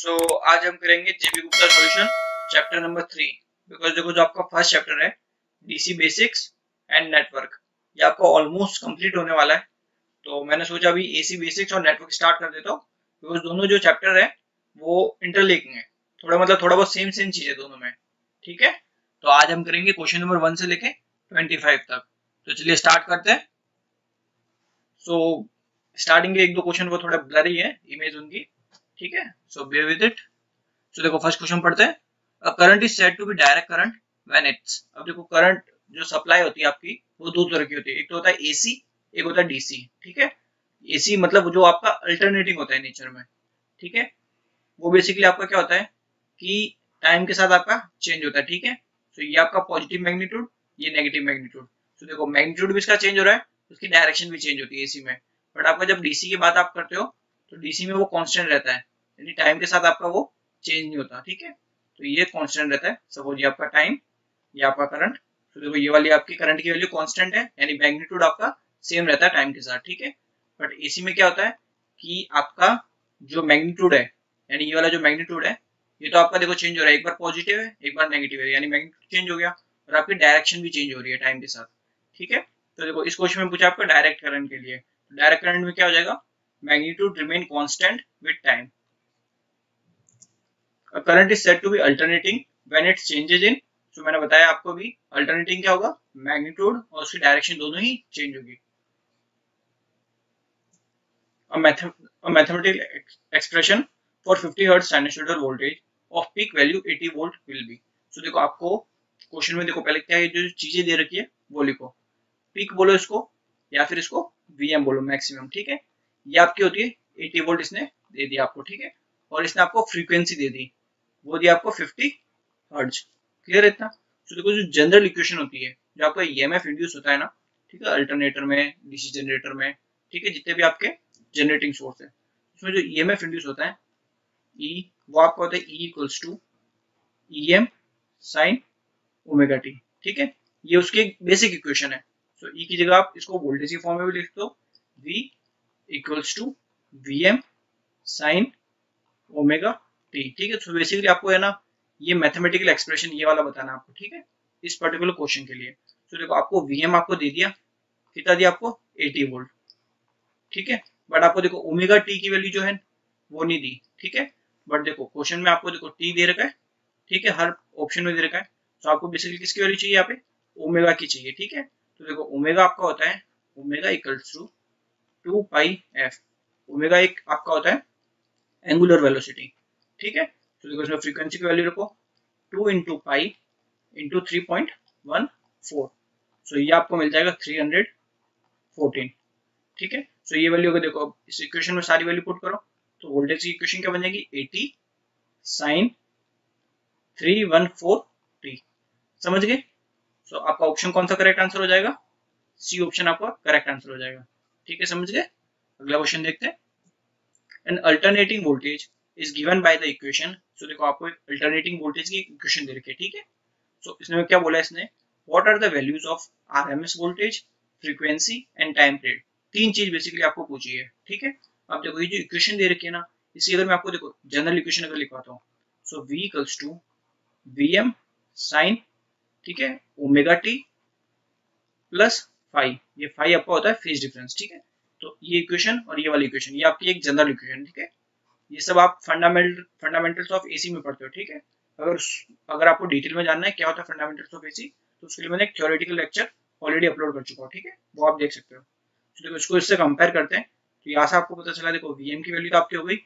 सो आज हम करेंगे JB Gupta solution chapter number 3। Because देखो जो आपका फर्स्ट चैप्टर है डीसी बेसिक्स एंड नेटवर्क, ये आपका ऑलमोस्ट कंप्लीट होने वाला है। तो मैंने सोचा अभी एसी बेसिक्स और नेटवर्क स्टार्ट कर देता हूँ, बिकॉज दोनों जो चैप्टर है वो इंटरलिंकिंग है, थोड़ा बहुत सेम चीज है दोनों में। ठीक है, तो आज हम करेंगे क्वेश्चन नंबर 1 से लेके 25 तक। तो चलिए स्टार्ट करते हैं। सो स्टार्टिंग के एक दो क्वेश्चन वो थोड़ा ब्लरी है इमेज उनकी, ठीक है, सो बेयर विद इट। तो देखो फर्स्ट क्वेश्चन पढ़ते हैं। A current is said to be direct current when it's. अब देखो करंट जो सप्लाई होती है आपकी वो दो तरह की होती है, एक तो होता है एसी, एक होता है डीसी। ठीक है, एसी मतलब जो आपका अल्टरनेटिंग होता है नेचर में। ठीक है, वो बेसिकली आपका क्या होता है कि टाइम के साथ आपका चेंज होता है। ठीक है, तो ये आपका पॉजिटिव मैग्नीट्यूड, ये नेगेटिव मैग्नीट्यूड। तो देखो मैग्नीट्यूड भी इसका चेंज हो रहा है, उसकी डायरेक्शन भी चेंज होती है एसी में। बट आपका जब डीसी की बात आप करते हो तो डीसी में वो कांस्टेंट रहता है, यानी टाइम के साथ आपका वो चेंज नहीं होता। ठीक है, तो ये कांस्टेंट रहता है। सपोज ये आपका टाइम, ये आपका करंट। तो देखो ये वाली आपकी करंट की वैल्यू कांस्टेंट है, यानी मैग्नीट्यूड आपका सेम रहता है टाइम के साथ। ठीक है, बट एसी में क्या होता है कि आपका जो मैग्नीट्यूड है, यानी ये वाला जो मैग्नीट्यूड है, ये तो आपका देखो चेंज हो रहा है, एक बार पॉजिटिव है एक बार नेगेटिव है, यानी मैग्नीट्यूड चेंज हो गया और आपकी डायरेक्शन भी चेंज हो रही है टाइम के साथ। ठीक है, तो देखो इस क्वेश्चन में पूछा आपका डायरेक्ट करंट के लिए। डायरेक्ट करंट में क्या हो जाएगा, magnitude remain constant with time. A current is said to be alternating when it changes in, तो मैंने बताया आपको भी अल्टरनेटिंग क्या होगा, मैग्नीट्यूड और उसकी डायरेक्शन दोनों ही चेंज होगी। A mathematical expression for 50 Hz sinusoidal voltage of peak value 80 volt will be। तो देखो आपको क्वेश्चन में देखो पहले क्या है, जो चीजें दे रखी है वो लिखो। पीक बोलो इसको या फिर इसको वीएम बोलो, मैक्सिमम। ठीक है, ये आपकी होती है 80 वोल्ट इसने दे दिया आपको। ठीक है, और इसने आपको फ्रीक्वेंसी दे दी, वो दिया आपको 50 हर्ट्ज। क्लियर है इतना। तो देखो जो जनरल इक्वेशन होती है, जो आपका ईएमएफ इंड्यूस होता है ना, ठीक है, अल्टरनेटर में, डीसी जनरेटर में, ठीक है, जितने भी आपके जनरेटिंग सोर्स है, उसमें जो ईएमएफ इंड्यूस होता है ई, वो आपका होता है E equals to E M sine omega T. ठीक है, ये उसकी एक बेसिक इक्वेशन है। तो ई की जगह आप इसको वोल्टेज की फॉर्म में भी लिख दो, V equals to V M sine omega T. ठीक है, तो बेसिकली आपको है ना ये मैथमेटिकल एक्सप्रेशन ये वाला बताना आपको। ठीक है, इस पर्टिकुलर क्वेश्चन के लिए। तो देखो आपको वीएम आपको दे दिया, कितना दिया आपको 80 वोल्ट। ठीक है, बट आपको देखो ओमेगा टी की वैल्यू जो है वो नहीं दी। ठीक है, बट देखो क्वेश्चन में आपको देखो टी दे रखा है, ठीक है, हर ऑप्शन में दे रखा है। तो आपको बेसिकली किसकी वैल्यू चाहिए, यहाँ पे ओमेगा की चाहिए। ठीक है, तो देखो ओमेगा आपका होता है omega equals to 2 pi F. Omega एक आपका होता है एंगुलर वेलोसिटी। ठीक है, तो देखो इसमें फ्रीक्वेंसी की वैल्यू रखो 2 इंटू पाई इंटू 3.14। सो ये आपको मिल जाएगा 314। ठीक है, सो ये वैल्यू अगर देखो इस इक्वेशन में सारी वैल्यू पुट करो तो वोल्टेज की इक्वेशन क्या बन जाएगी 80 साइन 314 टी। समझ गए। सो आपका ऑप्शन कौन सा करेक्ट आंसर हो जाएगा, सी ऑप्शन आपका करेक्ट आंसर हो जाएगा। ठीक है, समझ गए। अगला क्वेश्चन देखते हैं। An alternating voltage is given by the equation. So देखो आपको अल्टरनेटिंग वोल्टेज की इक्वेशन दे रखी है। ठीक है, सो इसमें क्या बोला इसने, what are the values of RMS voltage, frequency and time period. तीन चीज बेसिकली आपको पूछी है। ठीक है, अब देखो ये जो इक्वेशन दे रखी है ना, इसकी अगर मैं आपको देखो जनरल इक्वेशन अगर लिखवाता हूँ, so v equals to V M sine, ठीक है, ओमेगा टी प्लस फाई। ये फाई आपका होता है फेज डिफरेंस। ठीक है, तो ये इक्वेशन और ये वाली इक्वेशन ये आपकी एक जनरल इक्वेशन। ठीक है, ये सब आप फंडामेंटल्स ऑफ एसी में पढ़ते हो। ठीक है, अगर आपको डिटेल में जानना है क्या होता है फंडामेंटल्स ऑफ एसी, तो उसके लिए मैंने एक थ्योरेटिकल लेक्चर ऑलरेडी अपलोड कर चुका हूँ। ठीक है, वो आप देख सकते हो। तो देखो इसको इससे कंपेयर करते हैं, तो यहाँ से आपको पता चला, देखो वीएम की वैल्यू तो आपकी हो गई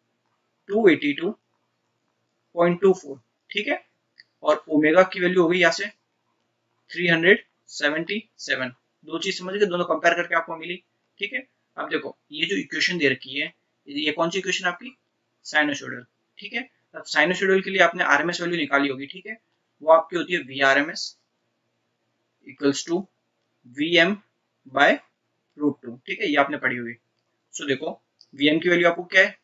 282.24। ठीक है, और ओमेगा की वैल्यू हो गई यहाँ से 377। दो चीज समझ गए, दोनों कंपेयर करके आपको मिली। ठीक है, अब देखो ये जो इक्वेशन दे रखी है, ये कौन सी इक्वेशन आपकी, साइनोसॉइडल। ठीक है, अब साइनोसॉइडल के लिए आपने आरएमएस वैल्यू निकाली होगी। ठीक है, वो आपकी होती है V R M S equals to V M by root 2। ठीक है, ये आपने पढ़ी होगी। सो देखो वी एम की वैल्यू आपको क्या है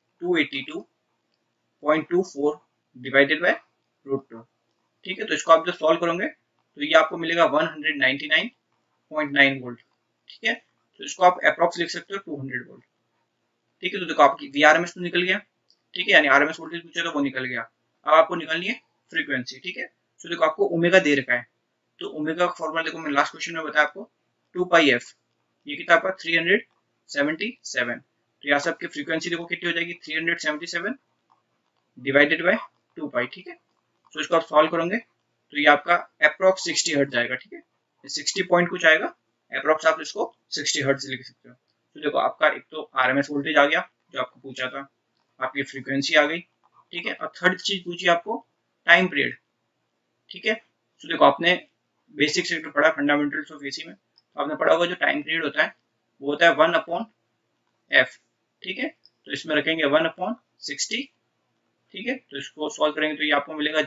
282.24 डिवाइडेड बाय रूट 2। ठीक है, तो इसको आप जब सॉल्व करोगे तो ये आपको मिलेगा 199.9 वोल्ट। ठीक है, तो इसको आप अप्रॉक्स लिख सकते हो 200 वोल्ट। ठीक है, तो देखो आपकी वी आर एम एस तो निकल गया, ठीक है, यानी आरएमएस वोल्टेज पूछा तो वो निकल गया। अब आपको निकालनी है फ्रीक्वेंसी, ठीक है। सो देखो आपको ओमेगा दे रखा है, तो ओमेगा का फॉर्मूला देखो मैंने लास्ट क्वेश्चन में बताया आपको 2πf, ये कितना आपका 377। तो यहाँ से आपकी फ्रीक्वेंसी देखो कितनी हो जाएगी 377 डिवाइडेड बाय 2π, ठीक है। तो इसको आप सॉल्व करोगे तो ये आपका अप्रोक्स 60 हर्ट्ज आएगा, ठीक है। 60 पॉइंट कुछ आएगा, अप्रोक्स आप इसको 60 हर्ट्ज लिख सकते हो। तो देखो आपका एक तो आरएमएस वोल्टेज आ गया जो आपको पूछा था, आपकी फ्रीक्वेंसी आ गई, ठीक है। और थर्ड चीज पूछी आपको टाइम पीरियड, ठीक है। तो देखो आपने बेसिक से पढ़ा फंडामेंटल्स ऑफ एसी में, तो आपने पढ़ा होगा जो टाइम पीरियड होता है वो होता है 1/f, ठीक है। तो इसमें रखेंगे 1/60, ठीक है। तो इसको सॉल्व करेंगे तो ये आपको मिलेगा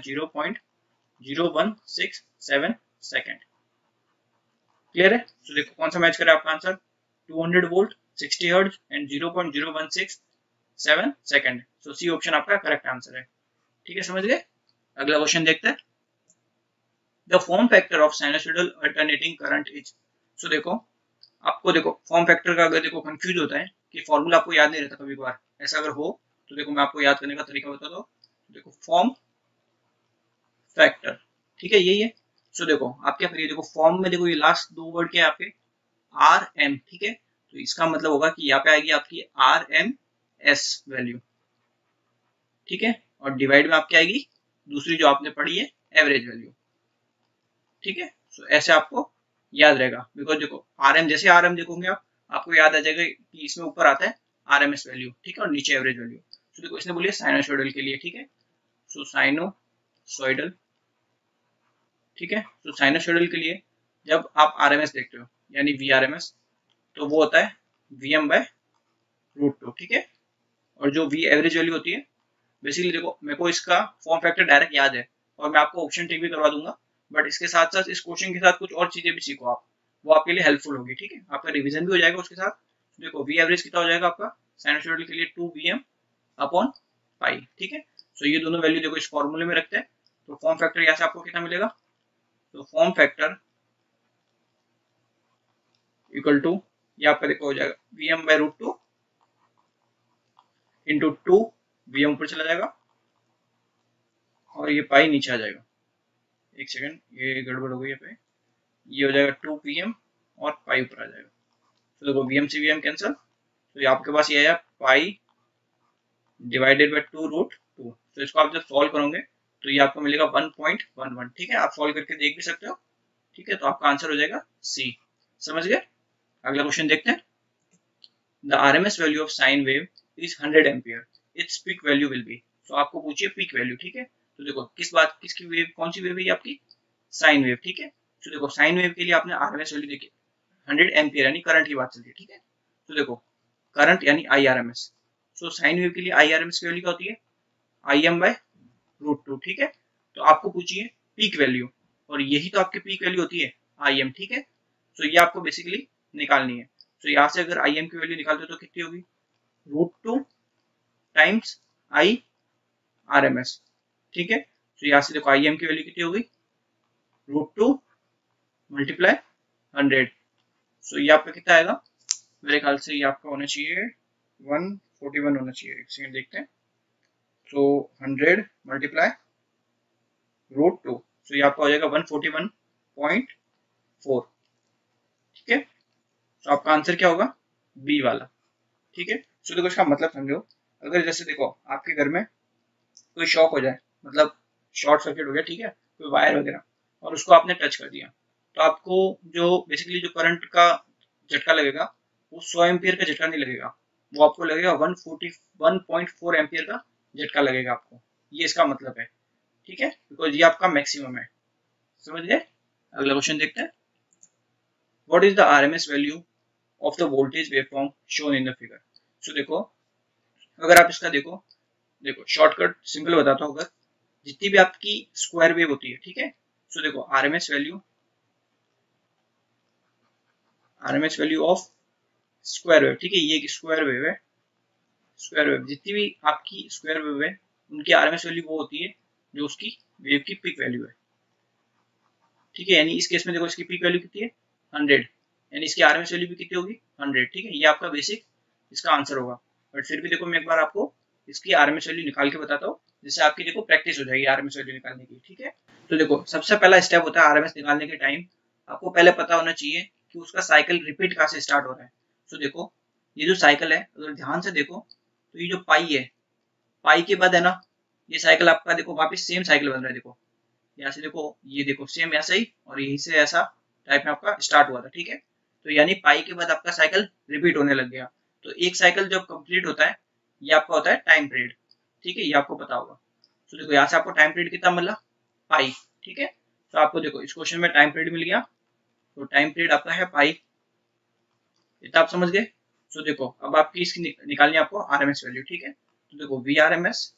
0.0167 सेकेंड। क्लियर है? तो देखो कौन सा मैच करे आपका answer, 200 volt 60 hertz and 0.0167 second. So C option आपका करेक्ट आंसर है, ठीक है। समझ गए? अगला क्वेश्चन देखते हैं। The form factor of sinusoidal alternating current is. So देखो आपको देखो फॉर्म फैक्टर का अगर देखो कंफ्यूज होता है कि फॉर्मूला आपको याद नहीं रहता कभी कभार, ऐसा अगर हो तो देखो मैं आपको याद करने का तरीका बताता हूँ। देखो फॉर्म फैक्टर, ठीक है, यही है। सो देखो आप क्या करिए, देखो फॉर्म में देखो ये लास्ट दो वर्ड क्या है आपके आर एम, ठीक है। तो इसका मतलब होगा कि यहाँ पे आएगी आपकी आर एम एस वैल्यू, ठीक है। और डिवाइड में आपकी आएगी दूसरी जो आपने पढ़ी है एवरेज वैल्यू, ठीक है। सो ऐसे आपको याद रहेगा, बिकॉज देखो आर एम जैसे आर एम देखोगे आप, आपको याद आ जाएगा कि इसमें ऊपर आता है आर एम एस वैल्यू, ठीक है, और नीचे एवरेज वैल्यू। तो देखो इसने बोली साइनोसॉइडल के लिए, ठीक है। सो साइनोसॉइडल, ठीक है। तो साइनोसॉइडल के लिए जब आप आरएमएस देखते हो यानी वीआरएमएस, तो वो होता है Vm/√2, ठीक है। और जो वी एवरेज वैल्यू होती है, बेसिकली देखो मेरे को इसका फॉर्म फैक्टर डायरेक्ट याद है और मैं आपको ऑप्शन टिक भी करवा दूंगा, बट इसके साथ साथ इस क्वेश्चन के साथ कुछ और चीजें भी सीखो आप, वो आपके लिए हेल्पफुल होगी, ठीक है। आपका रिवीजन भी हो जाएगा उसके साथ। देखो वी एवरेज कितना हो जाएगा आपका साइनोसॉइडल के लिए 2Vm/π, ठीक है। सो ये दोनों वैल्यू देखो इस फॉर्मूले में रखते हैं, तो फॉर्म फैक्टर यहाँ से आपको कितना मिलेगा, तो फॉर्म फैक्टर इक्वल टू ये आपका देखो हो जाएगा Vm/√2 इंटू 2, Vm ऊपर चला जाएगा और ये पाई नीचे आ जाएगा। एक सेकंड, ये गड़बड़ हो गई यहाँ पे, ये हो जाएगा 2Vm और पाई ऊपर आ जाएगा। तो देखो Vm से Vm कैंसिल, तो ये आपके पास ये आया पाई डिवाइडेड बाय 2√2। तो इसको आप जब सॉल्व करोगे तो ये आपको मिलेगा 1.11, ठीक है। आप सॉल्व करके देख भी सकते हो, ठीक है। तो आपका आंसर हो जाएगा सी। समझ गए? अगला क्वेश्चन देखते हैं। The RMS value of sine wave is 100 ampere, its peak value will be। तो आपको पूछिए पीक वैल्यू, ठीक है। तो देखो किसकी वेव, कौन सी वेव है ये आपकी साइन वेव, ठीक है। तो देखो साइन वेव के लिए आपने आरएमएस वैल्यू देखी 100 एम्पियर यानी करंट की बात चल रही है, ठीक है। तो देखो करंट यानी IRMS, सो साइन वेव के लिए IRMS की वैल्यू क्या होती है Im/√2, ठीक है। तो आपको पूछिए पीक वैल्यू, और यही तो आपकी पीक वैल्यू होती है Im, ठीक है। तो ये आपको बेसिकली निकालनी है। तो यहाँ से अगर Im की वैल्यू निकालते हो तो कितनी होगी, √2 टाइम्स IRMS, ठीक है। तो यहाँ से देखो Im की वैल्यू कितनी होगी, √2 मल्टीप्लाई 100। सो ये आपका कितना आएगा, मेरे ख्याल से ये आपका होना चाहिए 141 होना चाहिए। एक सेकंड देखते हैं। सो 100 मल्टीप्लाई √2, सो ये आपका हो जाएगा 141.4, ठीक है। तो आपका आंसर क्या होगा, बी वाला, ठीक है। सो देखो इसका मतलब समझो, अगर जैसे देखो आपके घर में कोई शॉक हो जाए, मतलब शॉर्ट सर्किट हो गया, ठीक है, कोई वायर वगैरह, और उसको आपने टच कर दिया, तो आपको जो बेसिकली जो करंट का झटका लगेगा वो 100 एम्पियर का झटका नहीं लगेगा, वो आपको लगेगा 141.4 एम्पियर का झटका लगेगा आपको। ये इसका मतलब है, ठीक है, बिकॉज ये आपका मैक्सिमम है। समझ गए? अगला क्वेश्चन देखते हैं। What is the RMS value of the voltage waveform shown in the figure. So देखो अगर आप इसका देखो शॉर्टकट सिंपल बताता हूँ, अगर जितनी भी आपकी स्क्वायर वेव होती है, ठीक है। सो देखो RMS value of square wave, ठीक है, ये स्क्वायर वेव है, स्क्वायर वेव जितनी भी आपकी स्क्वायर वेव है उनकी आरएमएस वैल्यू वो होती है जो उसकी वेव की पीक वैल्यू है, ठीक है। यानी इस केस में देखो इसकी पीक वैल्यू कितनी है 100, यानी इसकी आरएमएस वैल्यू भी कितनी होगी 100, ठीक है। ये आपका बेसिक इसका आंसर होगा। बट फिर भी देखो मैं एक बार आपको इसकी आरएमएस वैल्यू निकाल के बताता हूँ, जिससे आपकी देखो प्रैक्टिस हो जाएगी आरएमएस वैल्यू निकालने की। ठीक है, तो देखो सबसे पहला स्टेप होता है आरएमएस निकालने के टाइम आपको पहले पता होना चाहिए कि उसका साइकिल रिपीट कहाँ से स्टार्ट हो रहा है। तो देखो ये जो साइकिल है अगर ध्यान से देखो तो ये जो पाई है, पाई के बाद है ना ये साइकिल आपका देखो वापस सेम साइकिल बन रहा है। देखो यहाँ से देखो, ये देखो सेम ऐसा ही और यहीं से ऐसा टाइप में आपका स्टार्ट हुआ था। ठीक है, तो यानी पाई के बाद आपका साइकिल रिपीट होने लग गया। तो एक साइकिल जब कंप्लीट होता है ये आपका होता है टाइम पीरियड। ठीक है, ये आपको पता होगा। तो देखो यहाँ से आपको टाइम पीरियड कितना मिला, पाई। ठीक है, तो आपको देखो इस क्वेश्चन में टाइम पीरियड मिल गया, तो टाइम पीरियड आपका है पाई। इतना आप समझ गए। तो देखो अब आपकी इसकी निकालनी है आपको आरएमएस वैल्यू। ठीक है, तो देखो V R M S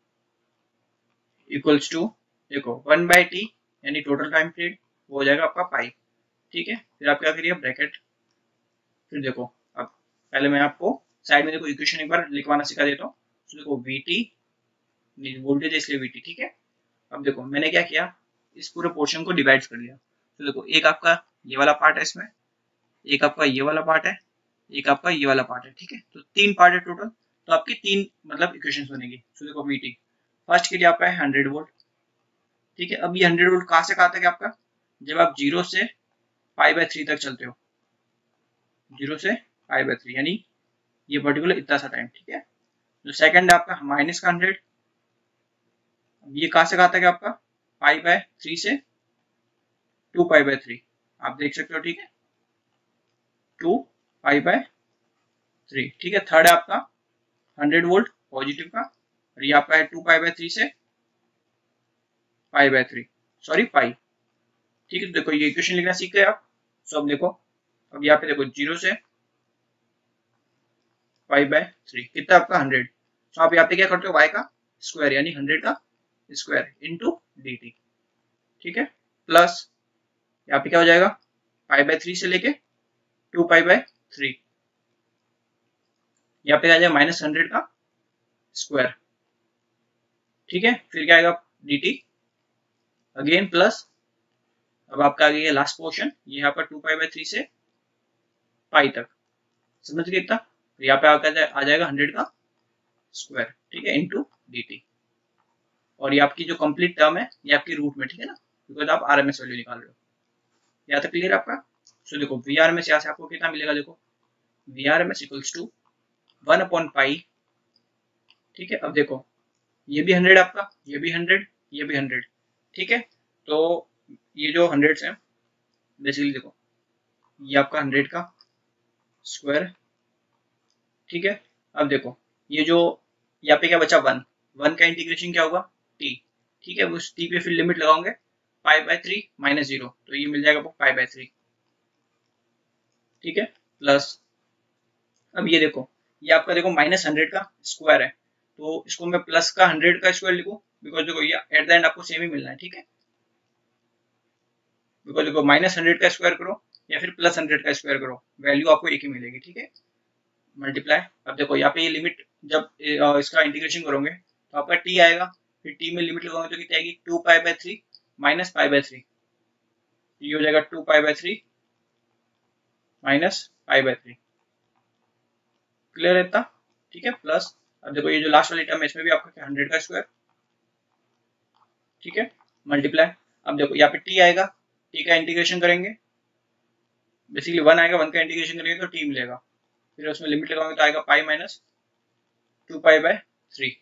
equals to देखो 1/t यानी टोटल टाइम पीरियड, वो हो जाएगा आपका पाई। ठीक है, फिर आप क्या करिए ब्रैकेट, फिर देखो अब पहले मैं आपको साइड में देखो इक्वेशन एक बार लिखवाना सिखा देता हूँ। तो देखो वीटी वोल्टेज है इसलिए वीटी। ठीक है, अब देखो मैंने क्या किया, इस पूरे पोर्शन को डिवाइड कर लिया। तो देखो एक आपका ये वाला पार्ट है इसमें, एक आपका ये वाला पार्ट है, एक आपका ये वाला पार्ट है। ठीक है, तो 3 पार्ट है टोटल, तो आपकी 3 मतलब इक्वेशंस बनेगी। तो देखो वीटी फर्स्ट के लिए आपका है 100 वोल्ट। ठीक है, अब ये 100 वोल्ट कहाँ से कहाँ तक है आपका, जब आप 0 से π/3 तक चलते हो, 0 से π/3 यानी ये पर्टिकुलर इतना सा टाइम। ठीक है, जो सेकंड है आपका माइनस का 100, ये कहाँ से कहाँ तक है आपका π/3 से 2π/3 आप देख सकते हो। ठीक है, 2π/3। ठीक है, थर्ड है आपका 100 वोल्ट पॉजिटिव का, और ये आपका है 2π/3 से π/3 सॉरी पाई। ठीक है, तो देखो ये इक्वेशन लिखना सीख गए आप। सो अब देखो, अब यहाँ पे देखो 0 से π/3 कितना आपका 100, तो आप यहाँ पे क्या करते हो y का स्क्वायर यानी 100 का स्क्वायर इंटू dt। ठीक है, प्लस यहाँ पे क्या हो जाएगा π/3 से लेके 2π/3, यहाँ पे आ जाएगा -100 का स्क्वायर। ठीक है, फिर क्या आएगा dt अगेन प्लस, अब आपका आ गया लास्ट पोर्शन, ये यहाँ पर 2π/3 से पाई तक, समझ गए इतना। तो यहाँ पे आ जाएगा 100 का स्क्वायर। ठीक है, इंटू dt, और ये आपकी जो कंप्लीट टर्म है ये आपकी रूट में। ठीक है ना, बिकॉज आप आरएमएस वैल्यू निकाल रहे हो। यहाँ तक क्लियर आपका। सो देखो वी आर एम एस यहाँ से आपको कितना मिलेगा, देखो V R M S equals to 1/पाई। ठीक है, अब देखो ये भी 100 आपका, ये भी 100, ये भी 100। ठीक है, तो ये जो 100 है बेसिकली देखो ये आपका 100 का स्क्वायर। ठीक है, अब देखो ये जो यहाँ पे क्या बचा 1 का इंटीग्रेशन क्या होगा t। ठीक है, उस t पे फिर लिमिट लगाओगे π/3 -0, तो ये मिल जाएगा π/3। ठीक है, प्लस अब ये देखो ये आपका देखो -100 का स्क्वायर है, तो इसको मैं प्लस का 100 का स्क्वायर लिखूं, बिकॉज देखो ये एट द एंड आपको सेम ही मिलना है। ठीक है, बिकॉज देखो -100 का स्क्वायर करो या फिर +100 का स्क्वायर करो, वैल्यू आपको एक ही मिलेगी। ठीक है, मल्टीप्लाई, अब देखो यहाँ पे ये लिमिट जब इसका इंटीग्रेशन करोगे तो आपका t आएगा, फिर t में लिमिट लगाओगे तो कितनी आएगी 2π/3 माइनस π/3, ये हो जाएगा 2π/3 माइनस π/3। क्लियर है इतना। ठीक है, प्लस अब देखो ये जो लास्ट वाली टर्म है इसमें भी आपका क्या 100 का स्क्वायर। ठीक है, मल्टीप्लाई, अब देखो यहाँ पे t आएगा, t का इंटीग्रेशन करेंगे बेसिकली 1 आएगा, 1 का इंटीग्रेशन करेंगे तो t मिलेगा, फिर उसमें लिमिट लगाओगे तो आएगा पाई माइनस 2π/3,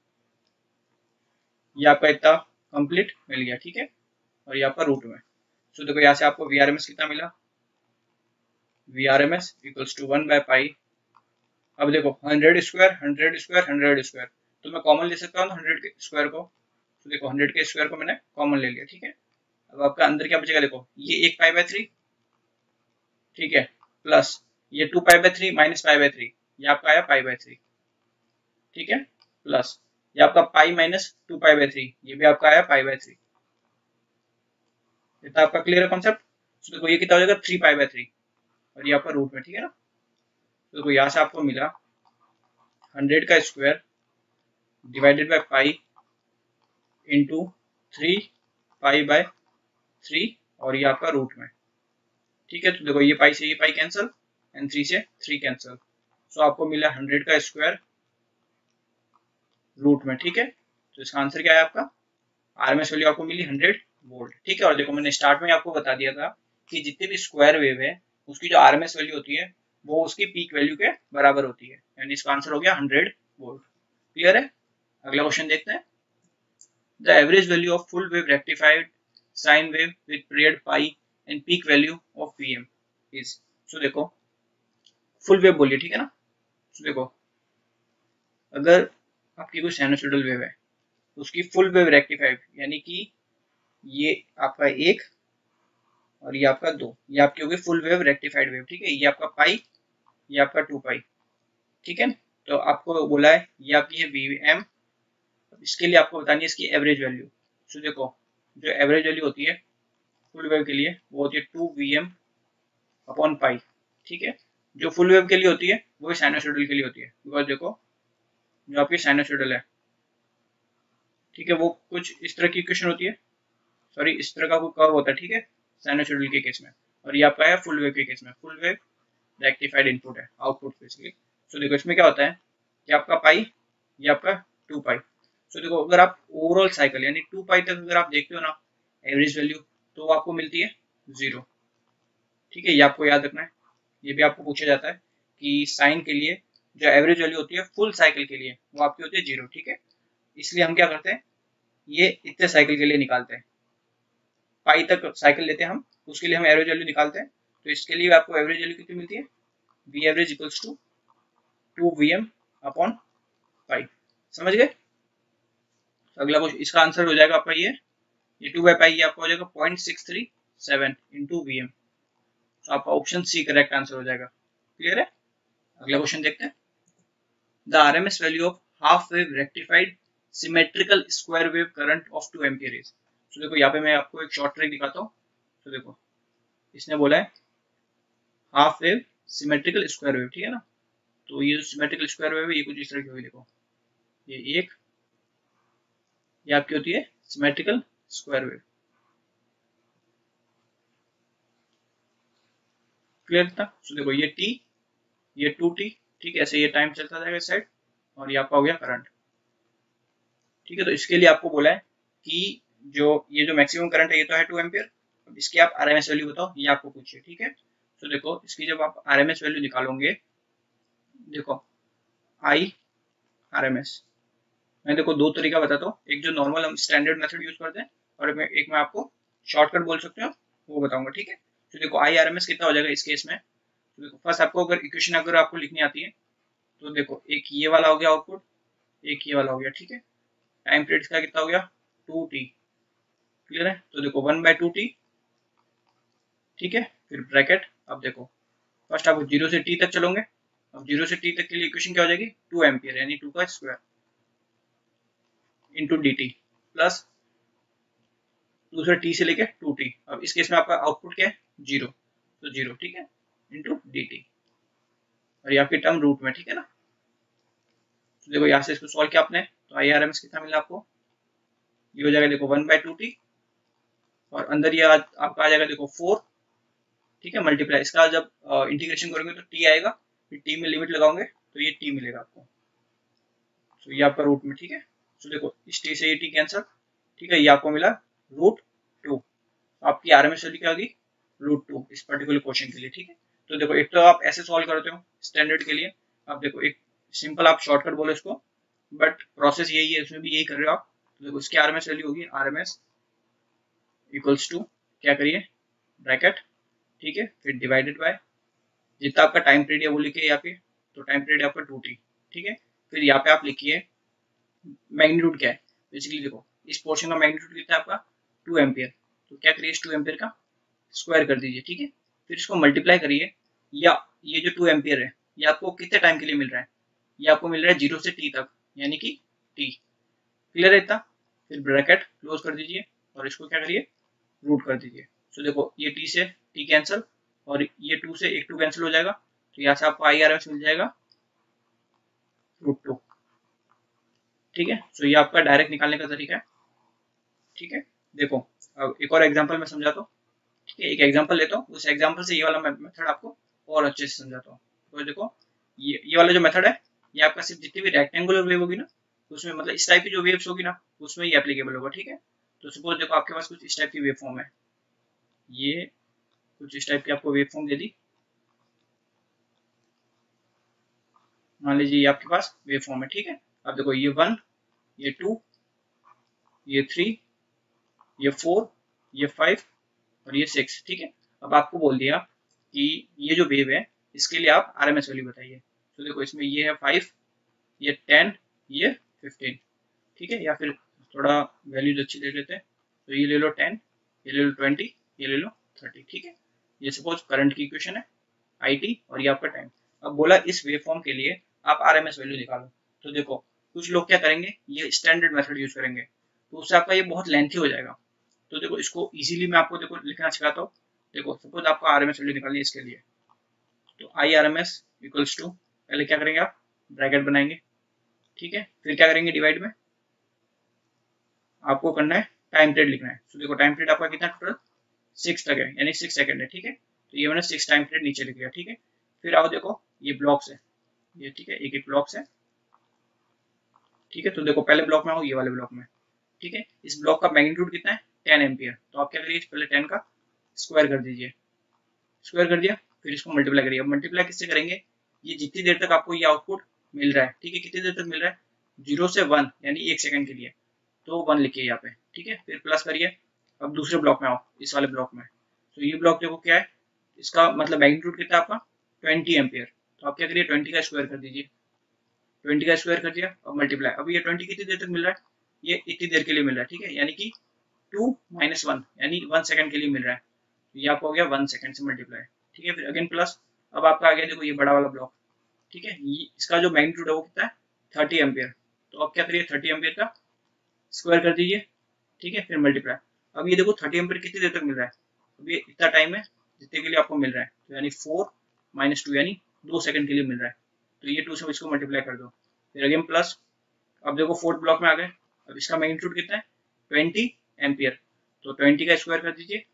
ये आपका इतना कंप्लीट मिल गया। ठीक है, और ये आपका रूट में। तो देखो यहाँ से आपको वी आर एम एस कितना मिला, V R M S equals to 1/पाई। अब देखो 100 स्क्वायर 100 स्क्वायर 100 स्क्वायर, तो मैं कॉमन ले सकता हूँ 100 के स्क्वायर को। तो देखो 100 के स्क्वायर को मैंने कॉमन ले लिया। ठीक है, अब आपका अंदर क्या बचेगा, देखो ये 1 π/3। ठीक है, प्लस ये 2π/3 माइनस π/3, ये आपका आया π/3। ठीक है, प्लस ये आपका पाई माइनस 2π/3, ये भी आपका आया π/3। इतना आपका क्लियर है कॉन्सेप्ट। तो देखो ये कितना हो जाएगा 3π/3, और ये आपका रूट में। ठीक है ना, तो देखो यहाँ से आपको मिला 100 का square divided by pi into 3π/3, और ये आपका रूट में। ठीक है, तो देखो ये पाई से ये पाई कैंसिल एंड 3 से 3 कैंसिल, सो आपको मिला 100 का स्क्वायर रूट में, ठीक है। तो इसका आंसर क्या है आपका, आरएमएस वैल्यू आपको मिली 100 वोल्ट, ठीक है। और देखो मैंने स्टार्ट में आपको बता दिया था कि जितनी भी स्क्वायर वेव है उसकी जो आरएमएस वैल्यू होती है वो उसकी पीक वैल्यू के बराबर होती है, यानी इसका आंसर हो गया 100 वोल्ट। क्लियर है। अगला क्वेश्चन देखते हैं। The average value of full wave rectified sine wave with period pi and peak value of PM is. So देखो फुल वेव बोलिए, ठीक है ना। तो देखो अगर आपकी कोई साइनसॉइडल वेव है तो उसकी फुल वेव रेक्टिफाइड, यानी कि ये आपका एक और ये आपका दो, ये आपकी होगी फुल वेव रेक्टिफाइड वेव, ठीक है। ये आपका पाई, ये आपका 2 पाई, ठीक है। तो आपको बोला है ये आपकी है वीएम, इसके लिए आपको बतानी है इसकी एवरेज वैल्यू। तो देखो जो एवरेज वैल्यू होती है फुल वेव के लिए वो होती है 2 Vm अपॉन पाई, ठीक है। जो फुल वेव के लिए होती है वो साइनसॉइडल के लिए होती है, बिकॉज देखो जो आपकी साइनसॉइडल है, ठीक है, वो कुछ इस तरह की इक्वेशन होती है, सॉरी इस तरह का कोई कर्व होता है, ठीक है, साइनसॉइडल के केस में। और ये आपका है फुल वेव के केस में, फुल वेव रेक्टिफाइड इनपुट है, आउटपुट बेसिकली। सो देखो इसमें क्या होता है कि आपका पाई, ये आपका 2 पाई। सो देखो अगर आप ओवरऑल साइकिल यानी 2 पाई तक अगर आप देखते हो ना एवरेज वैल्यू, तो वो आपको मिलती है 0, ठीक है। ये आपको याद रखना है, ये भी आपको पूछा जाता है कि साइन के लिए जो एवरेज वैल्यू होती है फुल साइकिल के लिए वो आपकी होती है 0, ठीक है। इसलिए हम क्या करते हैं, ये इतने साइकिल के लिए निकालते हैं, पाई तक साइकिल लेते हैं हम, उसके लिए हम एवरेज वैल्यू निकालते हैं। तो इसके लिए आपको एवरेज वैल्यू कितनी मिलती है, V average equals to 2 Vm upon pi. समझ गए। अगला कुछ इसका आंसर हो जाएगा आपका ये 2/पाई, ये आपका हो जाएगा 0.637 इंटू वीएम। तो आपका ऑप्शन सी करेक्ट आंसर हो जाएगा। क्लियर है। अगला क्वेश्चन देखते हैं। The RMS value of half wave rectified symmetrical square wave current of 2 ampere is. तो देखो यहाँ पे मैं आपको एक शॉर्ट ट्रिक दिखाता हूँ। तो देखो इसने बोला है half wave symmetrical square wave, ठीक है ना। तो ये जो सिमेट्रिकल स्क्वायर वेव है ये कुछ इस तरह की होगी। देखो ये एक, ये आपकी होती है सिमेट्रिकल स्क्वायर वेव। क्लियर था। तो देखो ये टी, ये 2T, ठीक है, ऐसे ये टाइम चलता जाएगा इस साइड, और ये आपका हो गया करंट, ठीक है। तो इसके लिए आपको बोला है कि जो ये जो मैक्सिमम करंट है ये तो है 2 एम्पियर, अब इसकी आप आरएमएस वैल्यू बताओ, ये आपको पूछिए, ठीक है। तो देखो इसकी जब आप आरएमएस वैल्यू निकालोगे, देखो आई आरएमएस, मैं देखो दो तरीका बताता हूँ, एक जो नॉर्मल हम स्टैंडर्ड मेथड यूज करते हैं और एक मैं आपको शॉर्टकट बोल सकते हो वो बताऊंगा, ठीक है। तो देखो आई आरएमएस कितना हो जाएगा इस केस में। तो देखो फर्स्ट आपको अगर इक्वेशन अगर आपको लिखनी आती है तो देखो एक ये वाला हो गया आउटपुट, एक ये वाला हो गया, ठीक है। टाइम पीरियड का कितना हो गया 2T। क्लियर है। तो देखो 1/2T, ठीक है। फिर ब्रैकेट, अब देखो फर्स्ट आप 0 से T तक चलोगे, अब 0 से T तक के लिए इक्वेशन क्या हो जाएगी 2 एम्पियर यानी 2 का square into D T plus दूसरा T से लेके 2T। अब इस केस में आपका आउटपुट क्या है 0, तो 0, ठीक है, इंटू डी टी, और ये आपकी टर्म रूट में, ठीक है ना। तो देखो यहाँ से इसको सॉल्व किया आपने, तो आई आर एम एस कितना मिला आपको, ये हो जाएगा देखो 1/2T, और अंदर ये आपका आ जाएगा देखो 4, ठीक है, मल्टीप्लाई इसका जब इंटीग्रेशन करोगे तो टी आएगा, फिर टी में लिमिट लगाओगे तो ये टी मिलेगा आपको, तो ये आपका रूट में, ठीक है। तो देखो इस टी से ये टी कैंसिल, ठीक है, ये आपको मिला √2। आपकी आरएमएस वैल्यू क्या होगी √2 इस पर्टिकुलर क्वेश्चन के लिए, ठीक है। तो देखो एक तो आप ऐसे सॉल्व करते हो स्टैंडर्ड के लिए, आप देखो एक सिंपल आप शॉर्टकट बोलो इसको, बट प्रोसेस यही है, इसमें भी यही कर रहे हो आप। तो देखो इसकी आरएमएस वैल्यू होगी आरएमएस इक्वल्स टू, क्या करिए ब्रैकेट, ठीक है, फिर डिवाइडेड बाय जितना आपका टाइम पीरियड है वो लिखिए यहाँ पे, तो टाइम पीरियड आपका 2T, ठीक है। फिर यहाँ पे आप लिखिए मैग्नीट्यूड क्या है, बेसिकली देखो इस पोर्शन का मैग्नीट्यूड कितना है आपका 2 एम्पियर, तो क्या करिए इस 2 एम्पियर का स्क्वायर कर दीजिए, ठीक है। फिर इसको मल्टीप्लाई करिए, या ये जो 2 एम्पियर है ये आपको कितने टाइम के लिए मिल रहा है, ये आपको मिल रहा है 0 से T तक, यानी कि T। क्लियर है इतना। फिर ब्रैकेट क्लोज कर दीजिए और इसको क्या करिए रूट कर दीजिए। तो देखो ये T से T कैंसिल, और ये 2 से एक 2 कैंसिल हो जाएगा, तो यहाँ से आपको IRMS मिल जाएगा √2, ठीक है। तो ये आपका डायरेक्ट निकालने का तरीका है, ठीक है। देखो अब एक और एग्जांपल मैं समझाता हूँ, ठीक है, एक एग्जांपल लेता हूँ, उस एग्जांपल से ये वाला मेथड आपको और अच्छे से समझाता हूँ। तो देखो ये वाला जो मेथड है ये आपका सिर्फ जितनी भी रेक्टेंगुलर वेव होगी ना उसमें मतलब इस टाइप की जो वेव्स होगी ना उसमें ये एप्लीकेबल होगा, ठीक है। तो सपोज देखो आपके पास कुछ इस टाइप की वेव फॉर्म है, ये कुछ इस टाइप की आपको वेव फॉर्म दे दी, मान लीजिए ये आपके पास वेव फॉर्म है, ठीक है। अब देखो ये 1, ये 2, ये 3, ये 4, ये 5 और ये 6, ठीक है। अब आपको बोल दिया कि ये जो वेव है इसके लिए आप आरएमएस वैल्यू बताइए। तो देखो इसमें ये है 5, ये 10, ये 15, ठीक है। या फिर थोड़ा वैल्यूज अच्छी दे देते हैं, तो ये ले लो 10, ये ले लो 20, ये ले लो 30, ठीक है। ये सपोज करंट की इक्वेशन है, आईटी और ये आपका टाइम। अब बोला इस वेव फॉर्म के लिए आप आरएमएस वैल्यू निकालो। तो देखो कुछ लोग क्या करेंगे, ये स्टैंडर्ड मेथड यूज करेंगे, तो उससे आपका ये बहुत लेंथी हो जाएगा। तो देखो इसको इजीली मैं आपको देखो लिखना सिखाता हूँ। देखो सपोज आपको आरएमएस वैल्यू निकालनी है इसके लिए, तो I R M S equals to, पहले क्या करेंगे आप ब्रैकेट बनाएंगे, ठीक है। फिर क्या करेंगे डिवाइड में आपको करना है टाइम पीरियड लिखना है। तो देखो टाइम पीरियड आपका कितना टोटल 6 तक है, यानी 6 सेकंड है, ठीक है। तो ये मैंने 6 टाइम पीरियड नीचे लिख लिया, ठीक है। फिर आओ देखो ये ब्लॉक्स है, ये ठीक है, एक एक ब्लॉक्स है, ठीक है। तो देखो पहले ब्लॉक में आओ, ये वाले ब्लॉक में, ठीक है। इस ब्लॉक का मैग्नीट्यूड कितना है 10 एम्पियर। तो आप क्या करिए पहले 10 का स्क्वायर कर दीजिए, स्क्वायर कर दिया, फिर इसको मल्टीप्लाई करिए। अब मल्टीप्लाई किससे करेंगे, ये जितनी देर तक आपको ये आउटपुट मिल रहा है, ठीक है, कितनी देर तक मिल रहा है 0 से 1 यानी 1 सेकंड के लिए, तो 1 लिखिए यहाँ पे, ठीक है। फिर प्लस करिए। अब दूसरे ब्लॉक में आओ, इस वाले ब्लॉक में, तो ये ब्लॉक देखो क्या है, इसका मतलब मैग्नीट्यूड कितना है आपका 20 एम्पियर। तो आप क्या करिए 20 का स्क्वायर कर दीजिए, 20 का स्क्वायर कर दिया और मल्टीप्लाई। अब ये 20 कितनी देर तक मिल रहा है, ये इतनी देर के लिए मिल रहा है, ठीक है, यानी कि 2 - 1 यानी 1 सेकंड के लिए मिल रहा है। तो ये आपको हो गया 1 सेकंड से मल्टीप्लाई, ठीक है। फिर अगेन प्लस, अब आपका आ गया देखो ये बड़ा वाला ब्लॉक, ठीक है, ये इसका जो मैग्नीट्यूड है वो कितना है 30 एम्पियर। तो अब क्या करिए 30 एम्पियर का स्क्वायर कर दीजिए, ठीक है, फिर मल्टीप्लाई। अब ये देखो 30 एम्पियर कितनी देर तक मिल रहा है, अब ये इतना टाइम है जितने के लिए आपको मिल रहा है, तो यानी 4 - 2 यानी 2 सेकंड के लिए मिल रहा है। तो ये 2 से इसको मल्टीप्लाई कर दो, फिर अगेन प्लस। अब देखो फोर्थ ब्लॉक में आ गए, अब इसका मैग्नीट्यूड कितना है 20 एम्पियर। तो 20 का स्क्वायर कर दीजिए,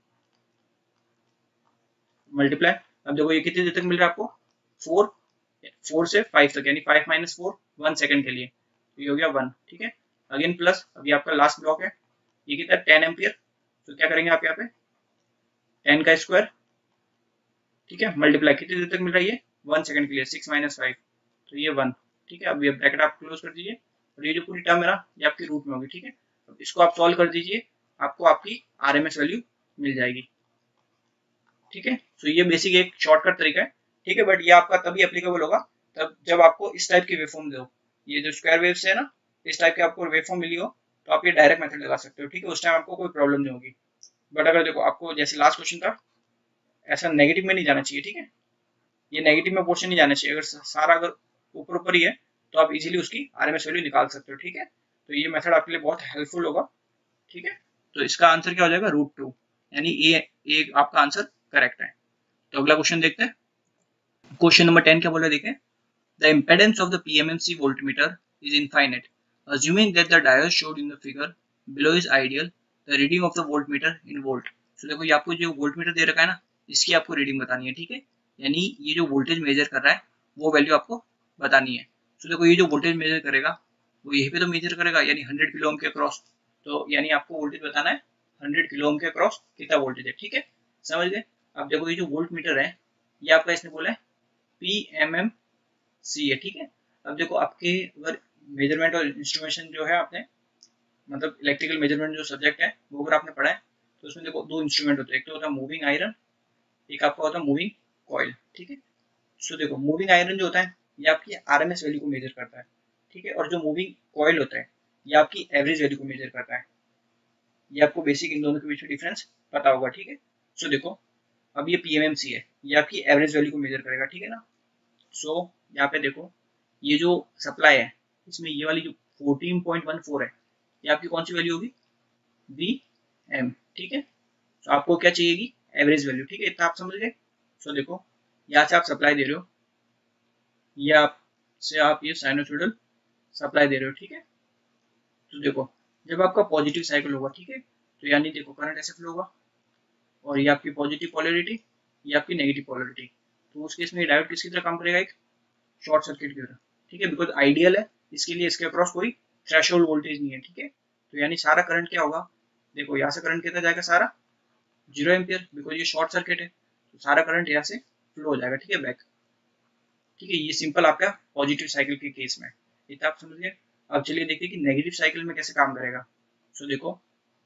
मल्टीप्लाई। अब देखो ये कितनी देर तक मिल रहा है आपको 4 से 5 तक, यानी 5 - 4 1 सेकंड के लिए, तो ये हो गया 1, ठीक है। अगेन प्लस, अब ये आपका लास्ट ब्लॉक है, ये कितना है 10 एम्पियर। तो क्या करेंगे आप यहाँ पे 10 का स्क्वायर, ठीक है, मल्टीप्लाई, कितनी देर तक मिल रहा है ये 1 सेकंड के लिए, 6 - 5, तो ये 1, ठीक है। अब ये ब्रैकेट आप क्लोज कर दीजिए और ये जो पूरी टर्म है ना ये आपकी रूट में होगी, ठीक है। अब इसको आप सॉल्व कर दीजिए, आपको आपकी आरएमएस वैल्यू मिल जाएगी, ठीक है। तो ये बेसिक एक शॉर्टकट तरीका है, ठीक है। बट ये आपका तभी एप्लीकेबल होगा तब जब आपको इस टाइप की वेवफॉर्म दो, ये जो स्क्वायर वेव्स है ना इस टाइप की आपको वेवफॉर्म मिली हो, तो आप ये डायरेक्ट मेथड लगा सकते हो, ठीक है, उस टाइम आपको कोई प्रॉब्लम नहीं होगी। बट अगर देखो आपको जैसे लास्ट क्वेश्चन था ऐसा नेगेटिव में नहीं जाना चाहिए, ठीक है, ये नेगेटिव में पोर्शन नहीं जाना चाहिए। अगर सारा अगर ऊपर ऊपर ही है तो आप इजीली उसकी आरएमएस वैल्यू निकाल सकते हो, ठीक है। तो ये मेथड आपके लिए बहुत हेल्पफुल होगा, ठीक है। तो इसका आंसर क्या हो जाएगा √2, यानी ए आपका आंसर करेक्ट है। तो अगला क्वेश्चन देखते हैं, क्वेश्चन नंबर 10 क्या बोल रहा है देखिए, the impedance of the PMMC voltmeter is infinite. Assuming that the diode showed in the figure below is ideal, the reading of the voltmeter in volt. So देखो ये आपको जो वोल्टमीटर दे रखा है ना इसकी आपको रीडिंग बतानी है, ठीक है, यानी ये जो वोल्टेज मेजर कर रहा है वो वैल्यू आपको बतानी है। तो देखो ये जो वोल्टेज मेजर करेगा वो यहीं पे तो मेजर करेगा, यानी 100 किलो ओम के क्रॉस, तो यानी आपको वोल्टेज बताना है 100 किलो ओम के क्रॉस कितना वोल्टेज है, ठीक है, समझ गए। अब देखो ये जो वोल्ट मीटर है ये आपका इसने बोला है PMMC है, ठीक है। अब देखो आपके अगर मेजरमेंट और इंस्ट्रूमेंटेशन जो है आपने मतलब इलेक्ट्रिकल मेजरमेंट जो सब्जेक्ट है वो अगर आपने पढ़ा है तो उसमें देखो दो इंस्ट्रूमेंट होते हैं, एक तो होता है मूविंग आयरन, एक आपका होता है मूविंग कॉइल, ठीक है। सो देखो मूविंग आयरन जो होता है ये आपकी आरएमएस वैल्यू को मेजर करता है, ठीक है, और जो मूविंग कॉइल होता है ये आपकी एवरेज वैल्यू को मेजर करता है। ये आपको बेसिक इन दोनों के बीच में डिफरेंस पता होगा, ठीक है। सो देखो अब ये PMMC है, ये आपकी एवरेज वैल्यू को मेजर करेगा, ठीक है ना। सो यहाँ पे देखो ये जो सप्लाई है इसमें ये वाली जो 14.14 है ये आपकी कौन सी वैल्यू होगी VM, ठीक है। तो आपको क्या चाहिएगी एवरेज वैल्यू, ठीक है, इतना आप समझ गए। सो देखो यहाँ से आप सप्लाई दे रहे हो, ये आपसे आप ये साइनोसॉइडल सप्लाई दे रहे हो, ठीक है। तो देखो जब आपका पॉजिटिव साइकिल होगा, ठीक है, तो यानी देखो करंट ऐसे फ्लो होगा और ये आपकी पॉजिटिव पोलैरिटी, ये आपकी नेगेटिव पोलैरिटी, तो उस केस में डायोड किसकी तरह काम करेगा एक शॉर्ट सर्किट की तरह, ठीक है, बिकॉज आइडियल है इसके लिए इसके अक्रॉस कोई थ्रेशोल्ड वोल्टेज नहीं है, ठीक है। तो यानी सारा करंट क्या होगा, देखो यहाँ से करंट कितना जाएगा सारा 0 एम्पियर, बिकॉज ये शॉर्ट सर्किट है, तो सारा करंट यहाँ से फ्लो हो जाएगा, ठीक है, बैक। ठीक है, ये सिंपल आपका पॉजिटिव साइकिल के केस में, इतना आप समझ गए। अब चलिए देखते हैं कि नेगेटिव साइकिल में कैसे काम करेगा। सो देखो,